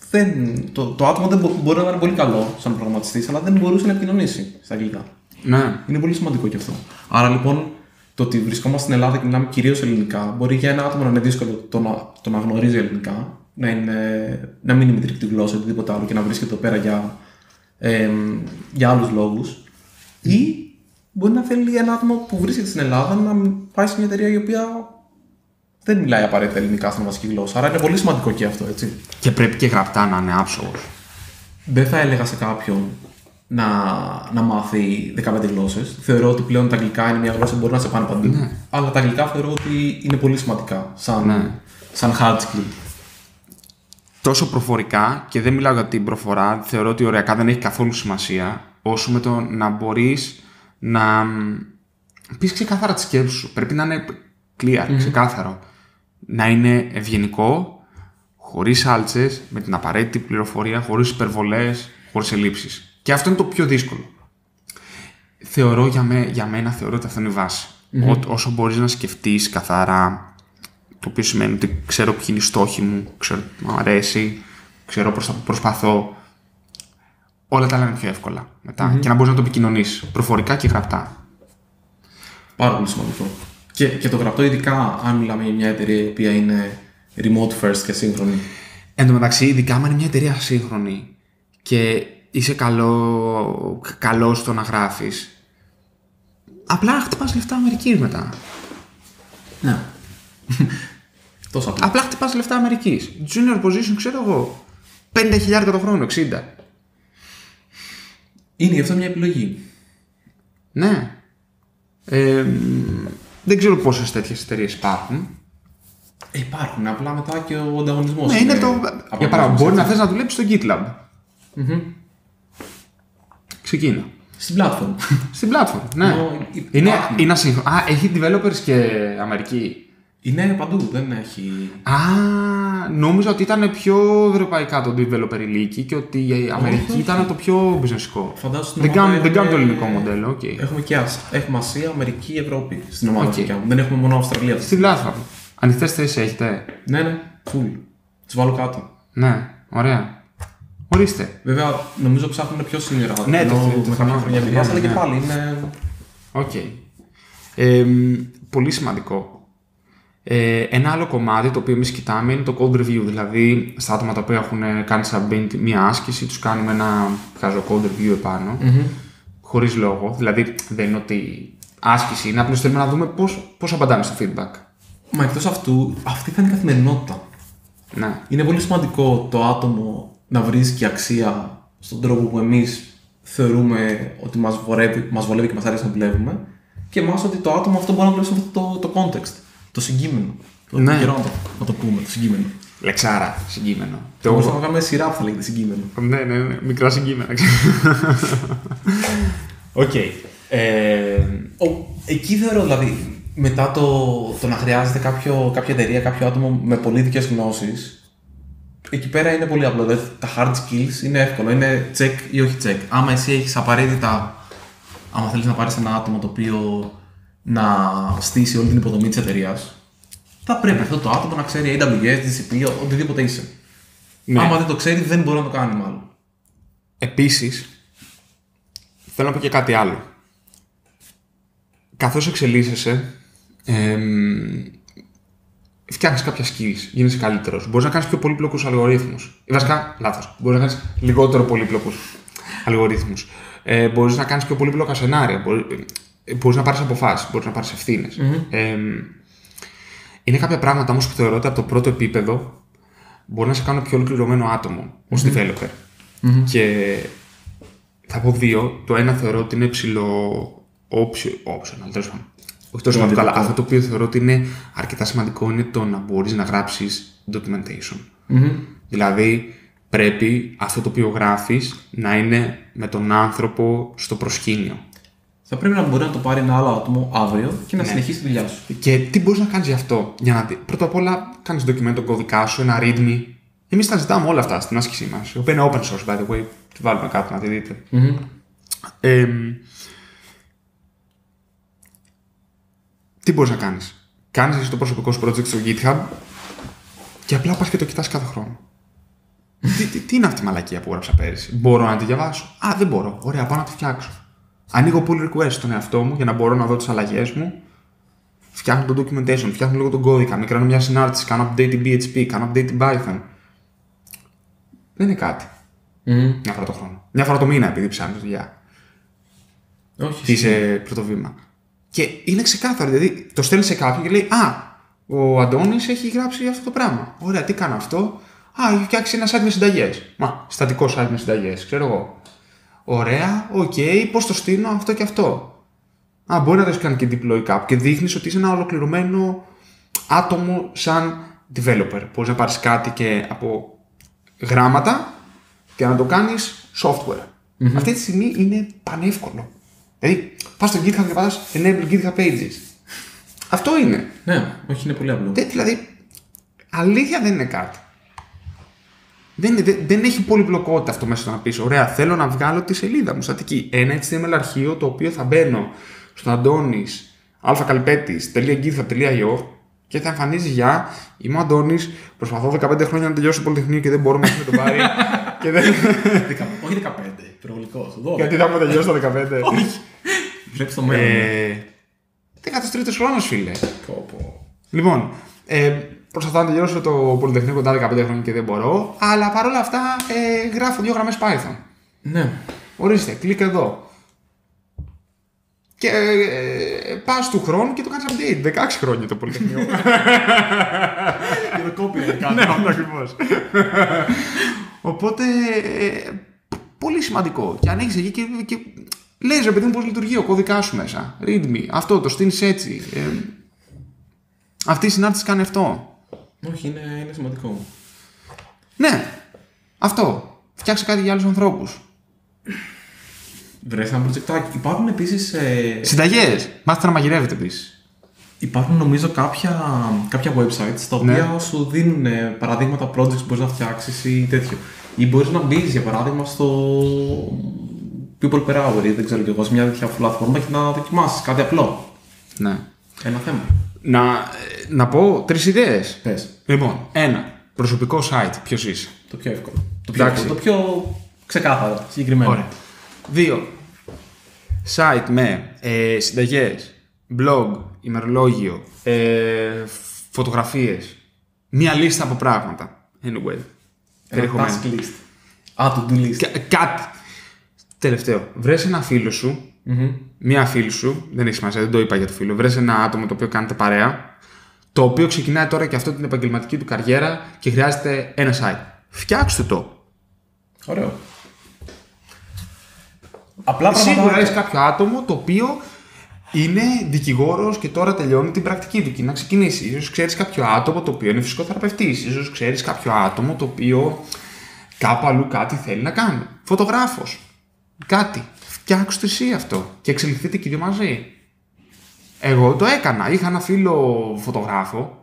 το άτομο δεν μπορεί να είναι πολύ καλό σαν προγραμματιστής, αλλά δεν μπορούσε να επικοινωνήσει στα αγγλικά. Ναι. Είναι πολύ σημαντικό και αυτό. Άρα λοιπόν, το ότι βρισκόμαστε στην Ελλάδα και μιλάμε κυρίως ελληνικά, μπορεί για ένα άτομο να είναι δύσκολο το να γνωρίζει ελληνικά, να μην είναι μητρική του γλώσσα ή οτιδήποτε άλλο και να βρίσκεται εδώ πέρα για άλλους λόγους. Ή μπορεί να θέλει ένα άτομο που βρίσκεται στην Ελλάδα να πάει σε μια εταιρεία η οποία δεν μιλάει απαραίτητα ελληνικά στην βασική γλώσσα. Άρα είναι πολύ σημαντικό και αυτό, έτσι. Και πρέπει και γραπτά να είναι άψογος. Δεν θα έλεγα σε κάποιον να μάθει 15 γλώσσες. Θεωρώ ότι πλέον τα αγγλικά είναι μια γλώσσα που μπορεί να σε πάνε παντού. Ναι. Αλλά τα αγγλικά θεωρώ ότι είναι πολύ σημαντικά σαν hard skill. Τόσο προφορικά, και δεν μιλάω για την προφορά, θεωρώ ότι οριακά δεν έχει καθόλου σημασία, όσο με το να μπορείς να πεις ξεκάθαρα τη σκέψη σου. Πρέπει να είναι clear, ξεκάθαρο. να είναι ευγενικό, χωρίς άλτσες, με την απαραίτητη πληροφορία, χωρίς υπερβολές, χωρίς ελλείψεις. Και αυτό είναι το πιο δύσκολο. Θεωρώ για μένα θεωρώ ότι αυτό είναι η βάση. Όσο μπορείς να σκεφτείς καθαρά, το οποίο σημαίνει ότι ξέρω ποιοι είναι οι στόχοι μου, ξέρω τι μου αρέσει, ξέρω προς τα που προσπαθώ. Όλα τα άλλα είναι πιο εύκολα μετά. Και να μπορείς να το επικοινωνήσεις προφορικά και γραπτά. Πάρα πολύ σημαντικό. Και το γραπτό, ειδικά αν μιλάμε για μια εταιρεία που είναι remote first και σύγχρονη. Εν τω μεταξύ, ειδικά αν είναι μια εταιρεία σύγχρονη και είσαι καλό στο να γράφεις, απλά χτυπάς λεφτά Αμερικής μετά. Ναι. Τόσο απλά. Απλά χτυπάς λεφτά Αμερικής. Junior position, ξέρω εγώ, 50.000 το χρόνο, 60. Είναι γι' αυτό μια επιλογή. Ναι. Δεν ξέρω πόσες τέτοιες εταιρείες υπάρχουν. Υπάρχουν, απλά μετά και ο ανταγωνισμός. Ναι, είναι το. Για παράδειγμα, μπορεί να θες να δουλέψεις στο GitLab. Ξεκίνα. Στην platform. Στην platform, ναι. Είναι ασύγχρονο. Α, έχει developers και Αμερική. Είναι παντού, δεν έχει. Α, νόμιζα ότι ήταν πιο ευρωπαϊκά το developer ηλίκη και ότι η Αμερική ήταν το πιο μπιζνεσικό. Φαντάζομαι. Δεν κάνουν το ελληνικό μοντέλο. Okay. Έχουμε Ασία, Αμερική, Ευρώπη στην ομάδα μου. Δεν έχουμε μόνο Αυστραλία. Στην platform. Ανοιχτές θέσεις έχετε. Ναι, full. Τους βάλω κάτω. Ναι, ωραία. Ορίστε. Βέβαια, νομίζω ψάχνουν πιο senior. Ναι, με κάποια χρόνια εμπειρία, αλλά και πάλι είναι. Οκ. Πολύ σημαντικό. Ένα άλλο κομμάτι το οποίο εμείς κοιτάμε είναι το code review. Δηλαδή, στα άτομα τα οποία έχουν κάνει submit μία άσκηση, τους κάνουμε ένα code review επάνω. Χωρίς λόγο. Δηλαδή, δεν είναι ότι άσκηση είναι, απλώς θέλουμε να δούμε πώς απαντάμε στο feedback. Μα εκτός αυτού, αυτή θα είναι η καθημερινότητα. Ναι. Είναι πολύ σημαντικό το άτομο να βρίσκει αξία στον τρόπο που εμείς θεωρούμε ότι μας βολεύει και μας αρέσει να δουλεύουμε, και εμάς ότι το άτομο αυτό μπορεί να δουλεύει σε αυτό το context, το συγκείμενο. Ναι. Να το πούμε, το συγκείμενο. Λεξάρα, συγκείμενο. Μπορούμε να κάνουμε σειρά που θα λέγεται συγκείμενο. Ναι, μικρά συγκείμενα. Οκ. Εκεί θεωρώ, δηλαδή, μετά το να χρειάζεται κάποια εταιρεία, κάποιο άτομο με πολύτικες γνώσεις, εκεί πέρα είναι πολύ απλό. Δηλαδή, τα hard skills είναι εύκολο. Είναι check ή όχι check. Άμα εσύ έχεις απαραίτητα, άμα θέλεις να πάρεις ένα άτομο το οποίο να στήσει όλη την υποδομή της εταιρείας, θα πρέπει αυτό το άτομο να ξέρει AWS, GCP, οτιδήποτε είσαι. Ναι. Άμα δεν το ξέρει, δεν μπορεί να το κάνει μάλλον. Επίσης, θέλω να πω και κάτι άλλο. Καθώς εξελίσσεσαι, φτιάχνεις κάποια skills, γίνεσαι καλύτερος. Μπορείς να κάνεις πιο πολύπλοκους αλγορίθμους. Ή βασικά, λάθος. Μπορείς να κάνεις λιγότερο πολύπλοκους αλγορίθμους. Μπορείς να κάνεις πιο πολύπλοκα σενάρια. Μπορείς να πάρεις αποφάσεις, μπορείς να πάρεις ευθύνες. Είναι κάποια πράγματα όμως που θεωρώ ότι από το πρώτο επίπεδο μπορεί να σε κάνουν πιο ολοκληρωμένο άτομο ως developer. Και θα πω δύο. Το ένα θεωρώ ότι είναι optional, τέλος πάντων. Όχι τόσο σημαντικό, αλλά αυτό το οποίο θεωρώ ότι είναι αρκετά σημαντικό είναι το να μπορείς να γράψεις documentation. Δηλαδή, πρέπει αυτό το οποίο γράφεις να είναι με τον άνθρωπο στο προσκήνιο. Θα πρέπει να μπορεί να το πάρει ένα άλλο άτομο αύριο και να συνεχίσει τη δουλειά σου. Και τι μπορείς να κάνεις γι' αυτό? Πρώτα απ' όλα, κάνεις document τον κωδικά σου, ένα readme. Εμείς τα ζητάμε όλα αυτά στην άσκησή μας. Η οποία είναι open source, by the way. Τη βάλουμε κάτω να τη δείτε. Τι μπορείς να κάνεις? Κάνεις εσύ το προσωπικό σου project στο GitHub και απλά πας και το κοιτάς κάθε χρόνο. Τι είναι αυτή η μαλακία που έγραψα πέρυσι? Μπορώ να τη διαβάσω? Α, δεν μπορώ. Ωραία, πάω να τη φτιάξω. Ανοίγω pull request στον εαυτό μου για να μπορώ να δω τις αλλαγές μου. Φτιάχνω το documentation, φτιάχνω λίγο τον κώδικα, μικράνω μια συνάρτηση, κάνω update in PHP, κάνω update in Python. Δεν είναι κάτι. Μια φορά το χρόνο. Μια φορά το μήνα, επειδή ψάχνεις δουλειά. Όχι. Τι είσαι πρώτο βήμα. Και είναι ξεκάθαρο, δηλαδή το στέλνει σε κάποιον και λέει: Α, ο Αντώνης έχει γράψει αυτό το πράγμα. Ωραία, τι κάνω αυτό? Α, έχει φτιάξει ένα site με συνταγές. Μα, στατικό site με συνταγές, ξέρω εγώ. Ωραία, πώς το στείλω αυτό και αυτό. Α, μπορεί να το έχει κάνει και deploy κάπου και δείχνεις ότι είσαι ένα ολοκληρωμένο άτομο σαν developer. Μπορείς να πάρεις κάτι και από γράμματα και να το κάνεις software. Αυτή τη στιγμή είναι πανεύκολο. Δηλαδή, πας στο GitHub και πατάς enable GitHub pages. Αυτό είναι. Ναι, όχι, είναι πολύ απλό. Δηλαδή, αλήθεια δεν είναι κάτι. Δεν έχει πολυπλοκότητα αυτό μέσα στο να πεις, ωραία, θέλω να βγάλω τη σελίδα μου στατική. Ένα HTML αρχείο το οποίο θα μπαίνω στον Αντώνης alphakalpetis.github.io και θα εμφανίζει για είμαι ο Αντώνης, προσπαθώ 15 χρόνια να τελειώσω το Πολυτεχνείο και δεν μπορώ μέχρι να το πάρει. Και δεν... Όχι 15, υπερβολικός. Γιατί θα μου τελειώσει το 15. Όχι. Βλέπεις το μέλλον. 13ος χρόνος, φίλε. Λοιπόν, προσπαθώ να τελειώσω το Πολυτεχνείο κοντά 15 χρόνια και δεν μπορώ, αλλά παρόλα αυτά γράφω 2 γραμμές Python. Ναι. Ορίστε, κλικ εδώ. Και πας του χρόνου και το κάνεις update. 16 χρόνια το Πολυτεχνείο. Και το copyright κάνει. Ναι, ακριβώς. Οπότε, πολύ σημαντικό. Και ανοίγεις εκεί και λες, ρε παιδί μου, πώς λειτουργεί ο κώδικά σου μέσα. Readme, αυτό, το στείνεις έτσι. Αυτή η συνάρτηση κάνει αυτό. Όχι, είναι σημαντικό. Ναι, αυτό. Φτιάξε κάτι για άλλους ανθρώπους. Βρες ένα προτζεκτάκι. Υπάρχουν επίσης. Συνταγές. Μάθετε να μαγειρεύετε επίσης. Υπάρχουν νομίζω κάποια websites τα οποία σου δίνουν παραδείγματα projects που μπορείς να φτιάξεις ή τέτοιο. Ή μπορείς να μπεις για παράδειγμα στο People Per Hour ή δεν ξέρω κι εγώ, σε μια τέτοια πλατφόρμα και να δοκιμάσεις κάτι απλό. Ναι. Ένα θέμα. Να πω 3 ιδέες. Πες. Λοιπόν, 1. Προσωπικό site. Ποιος είσαι. Το πιο εύκολο. Το πιο ξεκάθαρο, συγκεκριμένο. Ωραία. 2. Site με συνταγές, blog, ημερολόγιο, φωτογραφίες. Μία λίστα από πράγματα. Anyway. Ένα task list. To-do list. Κάτι. Τελευταίο. Βρες ένα φίλο σου. Μία φίλη σου. Δεν έχει σημασία, δεν το είπα για το φίλο. Βρες ένα άτομο το οποίο κάνετε παρέα. Το οποίο ξεκινάει τώρα και αυτό την επαγγελματική του καριέρα και χρειάζεται ένα site. Φτιάξτε το. Ωραίο. Απλά σίγουρα έχεις κάποιο άτομο το οποίο είναι δικηγόρος και τώρα τελειώνει την πρακτική του και να ξεκινήσει. Ίσως ξέρεις κάποιο άτομο το οποίο είναι φυσικοθεραπευτής. Ίσως ξέρεις κάποιο άτομο το οποίο κάπου αλλού κάτι θέλει να κάνει. Φωτογράφος. Κάτι. Φτιάξτε εσύ αυτό και εξελιχθείτε και οι δύο μαζί. Εγώ το έκανα. Είχα ένα φίλο φωτογράφο.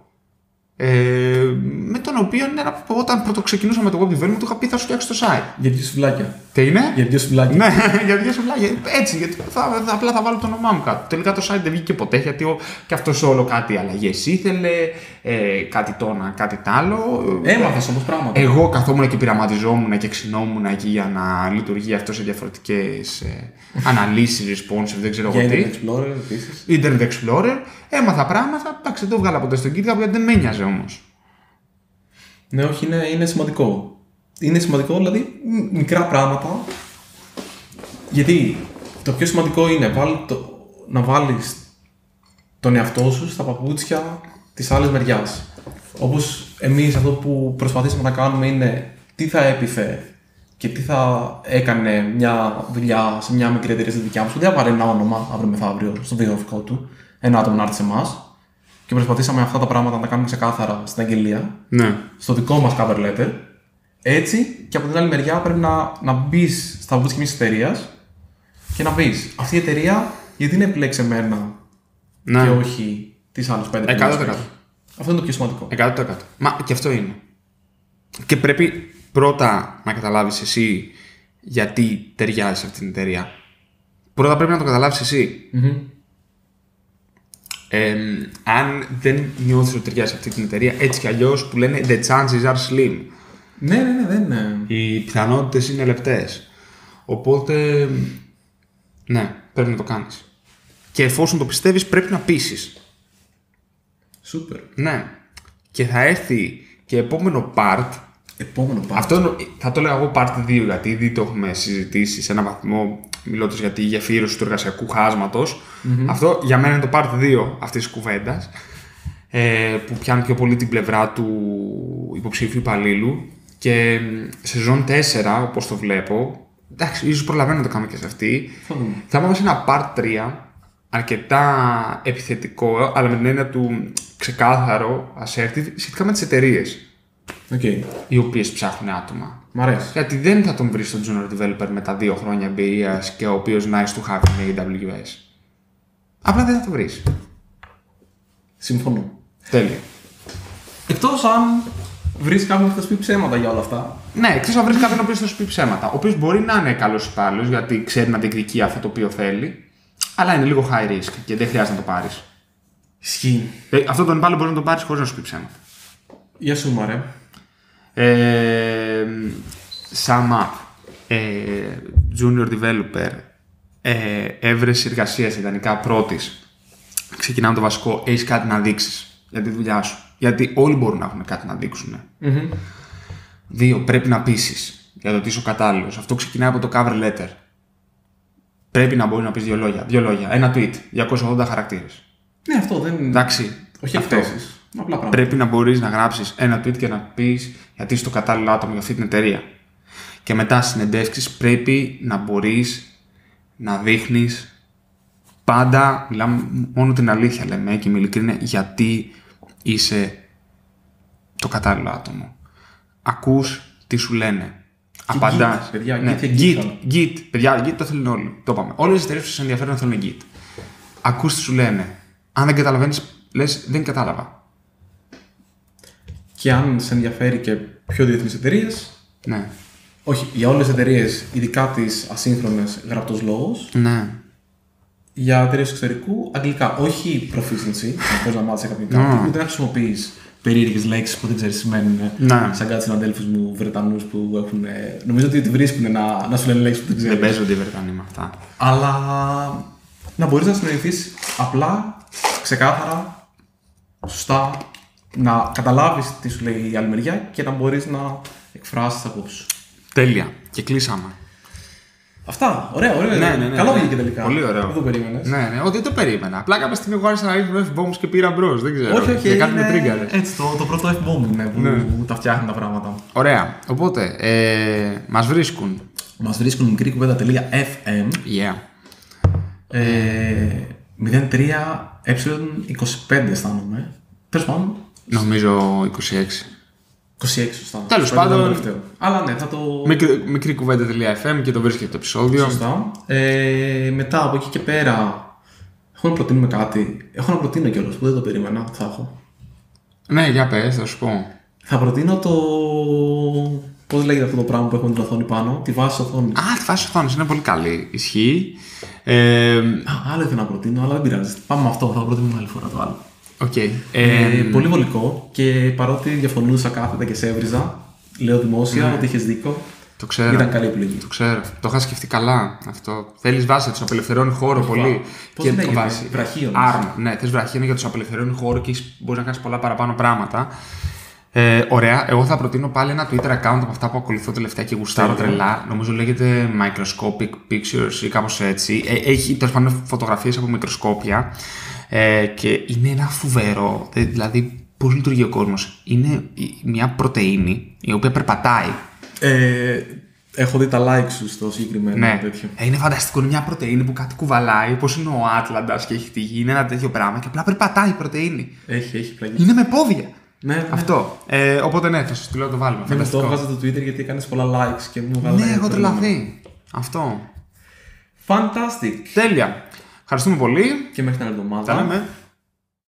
Με τον οποίο όταν πρωτοξεκινούσα με το web development του είχα πει θα σου φτιάξει το site. Για 2 σουβλάκια. Τι είναι? Για 2 σουβλάκια. Ναι, για 2 σουβλάκια. Έτσι, γιατί απλά θα βάλω το όνομά μου κάτω. Τελικά το site δεν βγήκε ποτέ γιατί και αυτό όλο κάτι αλλαγές ήθελε, κάτι το ένα, κάτι τ' άλλο. Έμαθες όμως πράγματα. Εγώ καθόμουν και πειραματιζόμουν και ξυνόμουν εκεί για να λειτουργεί αυτό σε διαφορετικές αναλύσεις, responsive, δεν ξέρω εγώ τι. Internet Explorer επίσης. Internet Explorer. Έμαθα πράγματα. Εντάξει, δεν το βγάλα ποτέ στον GitHub γιατί δεν με νοιάζε όμως. Ναι, όχι, είναι σημαντικό. Είναι σημαντικό, δηλαδή, μικρά πράγματα. Γιατί το πιο σημαντικό είναι να βάλεις τον εαυτό σου στα παπούτσια της άλλης μεριάς. Όπως εμείς αυτό που προσπαθήσαμε να κάνουμε είναι τι θα έπιθε και τι θα έκανε μια δουλειά σε μια μικρή εταιρεία στη δικιά μας. Δεν θα πάρει ένα όνομα αύριο μεθαύριο στο βιογραφικό του, ένα άτομο να έρθει σε εμάς. Και προσπαθήσαμε αυτά τα πράγματα να τα κάνουμε ξεκάθαρα στην αγγελία, ναι. Στο δικό μας cover letter. Έτσι, και από την άλλη μεριά πρέπει να μπεις στα παπούτσια μιας εταιρείας και να πεις αυτή η εταιρεία γιατί είναι επιλέξει εμένα και όχι τις άλλες 5 εταιρείες. 100%. Αυτό είναι το πιο σημαντικό. 100%. Μα και αυτό είναι. Και πρέπει πρώτα να καταλάβεις εσύ γιατί ταιριάζει σε αυτήν την εταιρεία. Πρώτα πρέπει να το καταλάβεις εσύ. Αν δεν νιώθεις ότι ταιριάζει σε αυτή την εταιρεία, έτσι κι αλλιώς που λένε the chances are slim. Ναι, δεν είναι. Οι πιθανότητες είναι λεπτές. Οπότε, ναι, πρέπει να το κάνεις. Και εφόσον το πιστεύεις, πρέπει να πείσεις. Σούπερ. Ναι. Και θα έρθει και επόμενο part. Αυτό θα το έλεγα εγώ part 2, γιατί ήδη το έχουμε συζητήσει σε έναν βαθμό, μιλώντας για τη γεφύρωση του εργασιακού χάσματος. Αυτό για μένα είναι το part 2 αυτής της κουβέντας, που πιάνει πιο πολύ την πλευρά του υποψήφιου υπαλλήλου. Και σε σεζόν 4, όπως το βλέπω, εντάξει, ίσως προλαβαίνω να το κάνω και σε αυτή, θα πάμε σε ένα part 3, αρκετά επιθετικό, αλλά με την έννοια του ξεκάθαρο, assertive, σχετικά με τις εταιρείες. Οι οποίες ψάχνουν άτομα. Μ' αρέσει. Γιατί δεν θα τον βρεις στον junior developer με τα 2 χρόνια εμπειρίας και ο οποίος nice to have in AWS. Απλά δεν θα το βρεις. Συμφωνώ. Τέλεια. Εκτός αν βρεις κάποιον που θα σου πει ψέματα για όλα αυτά. Ναι, εκτός αν βρεις κάποιον ο οποίος θα σου πει ψέματα. Ο οποίος μπορεί να είναι καλός υπάλληλος γιατί ξέρει να διεκδικεί αυτό το οποίο θέλει, αλλά είναι λίγο high risk και δεν χρειάζεται να το πάρεις. Ισχύει. Αυτό τον υπάλληλο μπορεί να το πάρεις χωρίς να σου πει ψέματα. Για σου, μωρέ. Sum up. Junior developer. Έβρεση εργασίας ιδανικά πρώτης. Ξεκινάμε το βασικό. Έχεις κάτι να δείξεις για τη δουλειά σου. Γιατί όλοι μπορούν να έχουν κάτι να δείξουν. 2. Πρέπει να πείσεις για το ότι είσαι ο κατάλληλος. Αυτό ξεκινάει από το cover letter. Πρέπει να μπορεί να πεις 2 λόγια. 2 λόγια. Ένα tweet. 280 χαρακτήρες. Ναι, αυτό δεν. Εντάξει. Όχι εκθέσεις. Απλά πράγματα. Πρέπει να μπορείς να γράψεις ένα tweet και να πεις γιατί είσαι το κατάλληλο άτομο για αυτή την εταιρεία. Και μετά στις συνεντεύξεις πρέπει να μπορείς να δείχνεις πάντα, μιλάμε μόνο την αλήθεια λέμε και με ειλικρίνεια, γιατί είσαι το κατάλληλο άτομο. Ακούς τι σου λένε. Απαντάς. Παιδιά, ναι. Git. Παιδιά, Git το θέλουν όλοι. Το είπαμε. Όλες οι εταιρείες που σας ενδιαφέρουν θέλουν Git. Ακούς τι σου λένε. Αν δεν καταλαβαίνεις, λες δεν κατάλαβα. Και αν σε ενδιαφέρει και πιο διεθνείς εταιρείες. Ναι. Όχι, για όλες τις εταιρείες, ειδικά τις ασύγχρονες, γραπτός λόγος. Ναι. Για εταιρείες εξωτερικού, αγγλικά. Όχι proficiency, να μπορείς να μάθεις κάποιον κάτι, ούτε να χρησιμοποιείς περίεργες λέξεις που δεν ξέρεις τι σημαίνουν. Σαν κάτι συναντέλφους μου Βρετανούς που έχουν. Νομίζω ότι τη βρίσκουν να σου λένε λέξεις που δεν ξέρεις. Δεν παίζονται οι Βρετανοί με αυτά. Αλλά να μπορείς να συνεννοηθείς απλά, ξεκάθαρα, σωστά, να καταλάβεις τι σου λέει η άλλη μεριά και να μπορείς να εκφράσεις τις απόψεις σου. Τέλεια. Και κλείσαμε. Αυτά. Ωραία. Ναι. Καλό βγήκε τελικά. Πολύ ωραίο. Δεν το περίμενες. Ναι, δεν το περίμενα. Απλά κάποια στιγμή εγώ άρχισα να ρίχνω F-bombs και πήρα μπρος. Δεν ξέρω. Όχι. Και κάτι με τρίγκαρες. Έτσι, το πρώτο F-bomb είναι που τα φτιάχνει τα πράγματα. Ωραία. Οπότε, μας βρίσκουν. Μας βρίσκουν μικρή-κουβέντα.fm. Yeah. 03 ε25 αισθάνομαι. Τέλος πάντων. Νομίζω 26. 26 σωστά. Τέλος πάντων. Αλλά ναι, θα το. Μικρή-κουβέντα.fm και το βρίσκεται το επεισόδιο. Σωστά. Μετά από εκεί και πέρα. Έχω να προτείνουμε κάτι. Έχω να προτείνω κιόλας που δεν το περίμενα. Θα έχω. Ναι, για πες, θα σου πω. Θα προτείνω το. Πώς λέγεται αυτό το πράγμα που έχουμε την οθόνη πάνω, τη βάση οθόνης. Τη βάση οθόνης είναι πολύ καλή. Ισχύει. Άλλο ήθελα να προτείνω, αλλά δεν πειράζει. Πάμε με αυτό, θα το προτείνουμε άλλη φορά το άλλο. Okay. Πολύ βολικό και παρότι διαφωνούσα κάθετα και σε έβριζα, λέω δημόσια ότι είχες δίκιο. Το ξέρω. Ήταν καλή επιλογή. Το ξέρω. Το είχα σκεφτεί καλά αυτό. Θέλεις βάση, τους απελευθερώνει χώρο πολύ. Πώς λέγεται, βάση. Βραχίωνες. Ναι, θες βραχίωνα για τους απελευθερώνει χώρο και μπορείς να κάνεις πολλά παραπάνω πράγματα. Ωραία. Εγώ θα προτείνω πάλι ένα Twitter account από αυτά που ακολουθώ τελευταία και γουστάρω τρελά. Νομίζω λέγεται Microscopic Pictures ή κάπως έτσι. Έχει τέλος πάντων φωτογραφίες από μικροσκόπια. Και είναι ένα φοβερό. Δηλαδή, πώς λειτουργεί ο κόσμος. Είναι μια πρωτεΐνη η οποία περπατάει. Έχω δει τα likes σου στο συγκεκριμένο τέτοιο. Είναι φανταστικό. Είναι μια πρωτεΐνη που κάτι κουβαλάει. Πώς είναι ο Άτλαντας και έχει τη γη. Είναι ένα τέτοιο πράγμα και απλά περπατάει η πρωτεΐνη. Έχει πλαγιάσει. Είναι με πόδια. Ναι. Αυτό. Οπότε ναι, θα σου το λέω το βάλουμε. Ναι, το έβγαζα το Twitter γιατί έκανες πολλά likes και μου βγάλε. Ναι, έχω τρελαθεί. Αυτό. Fantastic. Τέλεια. Ευχαριστούμε πολύ. Και μέχρι την άλλη εβδομάδα. Τα λέμε.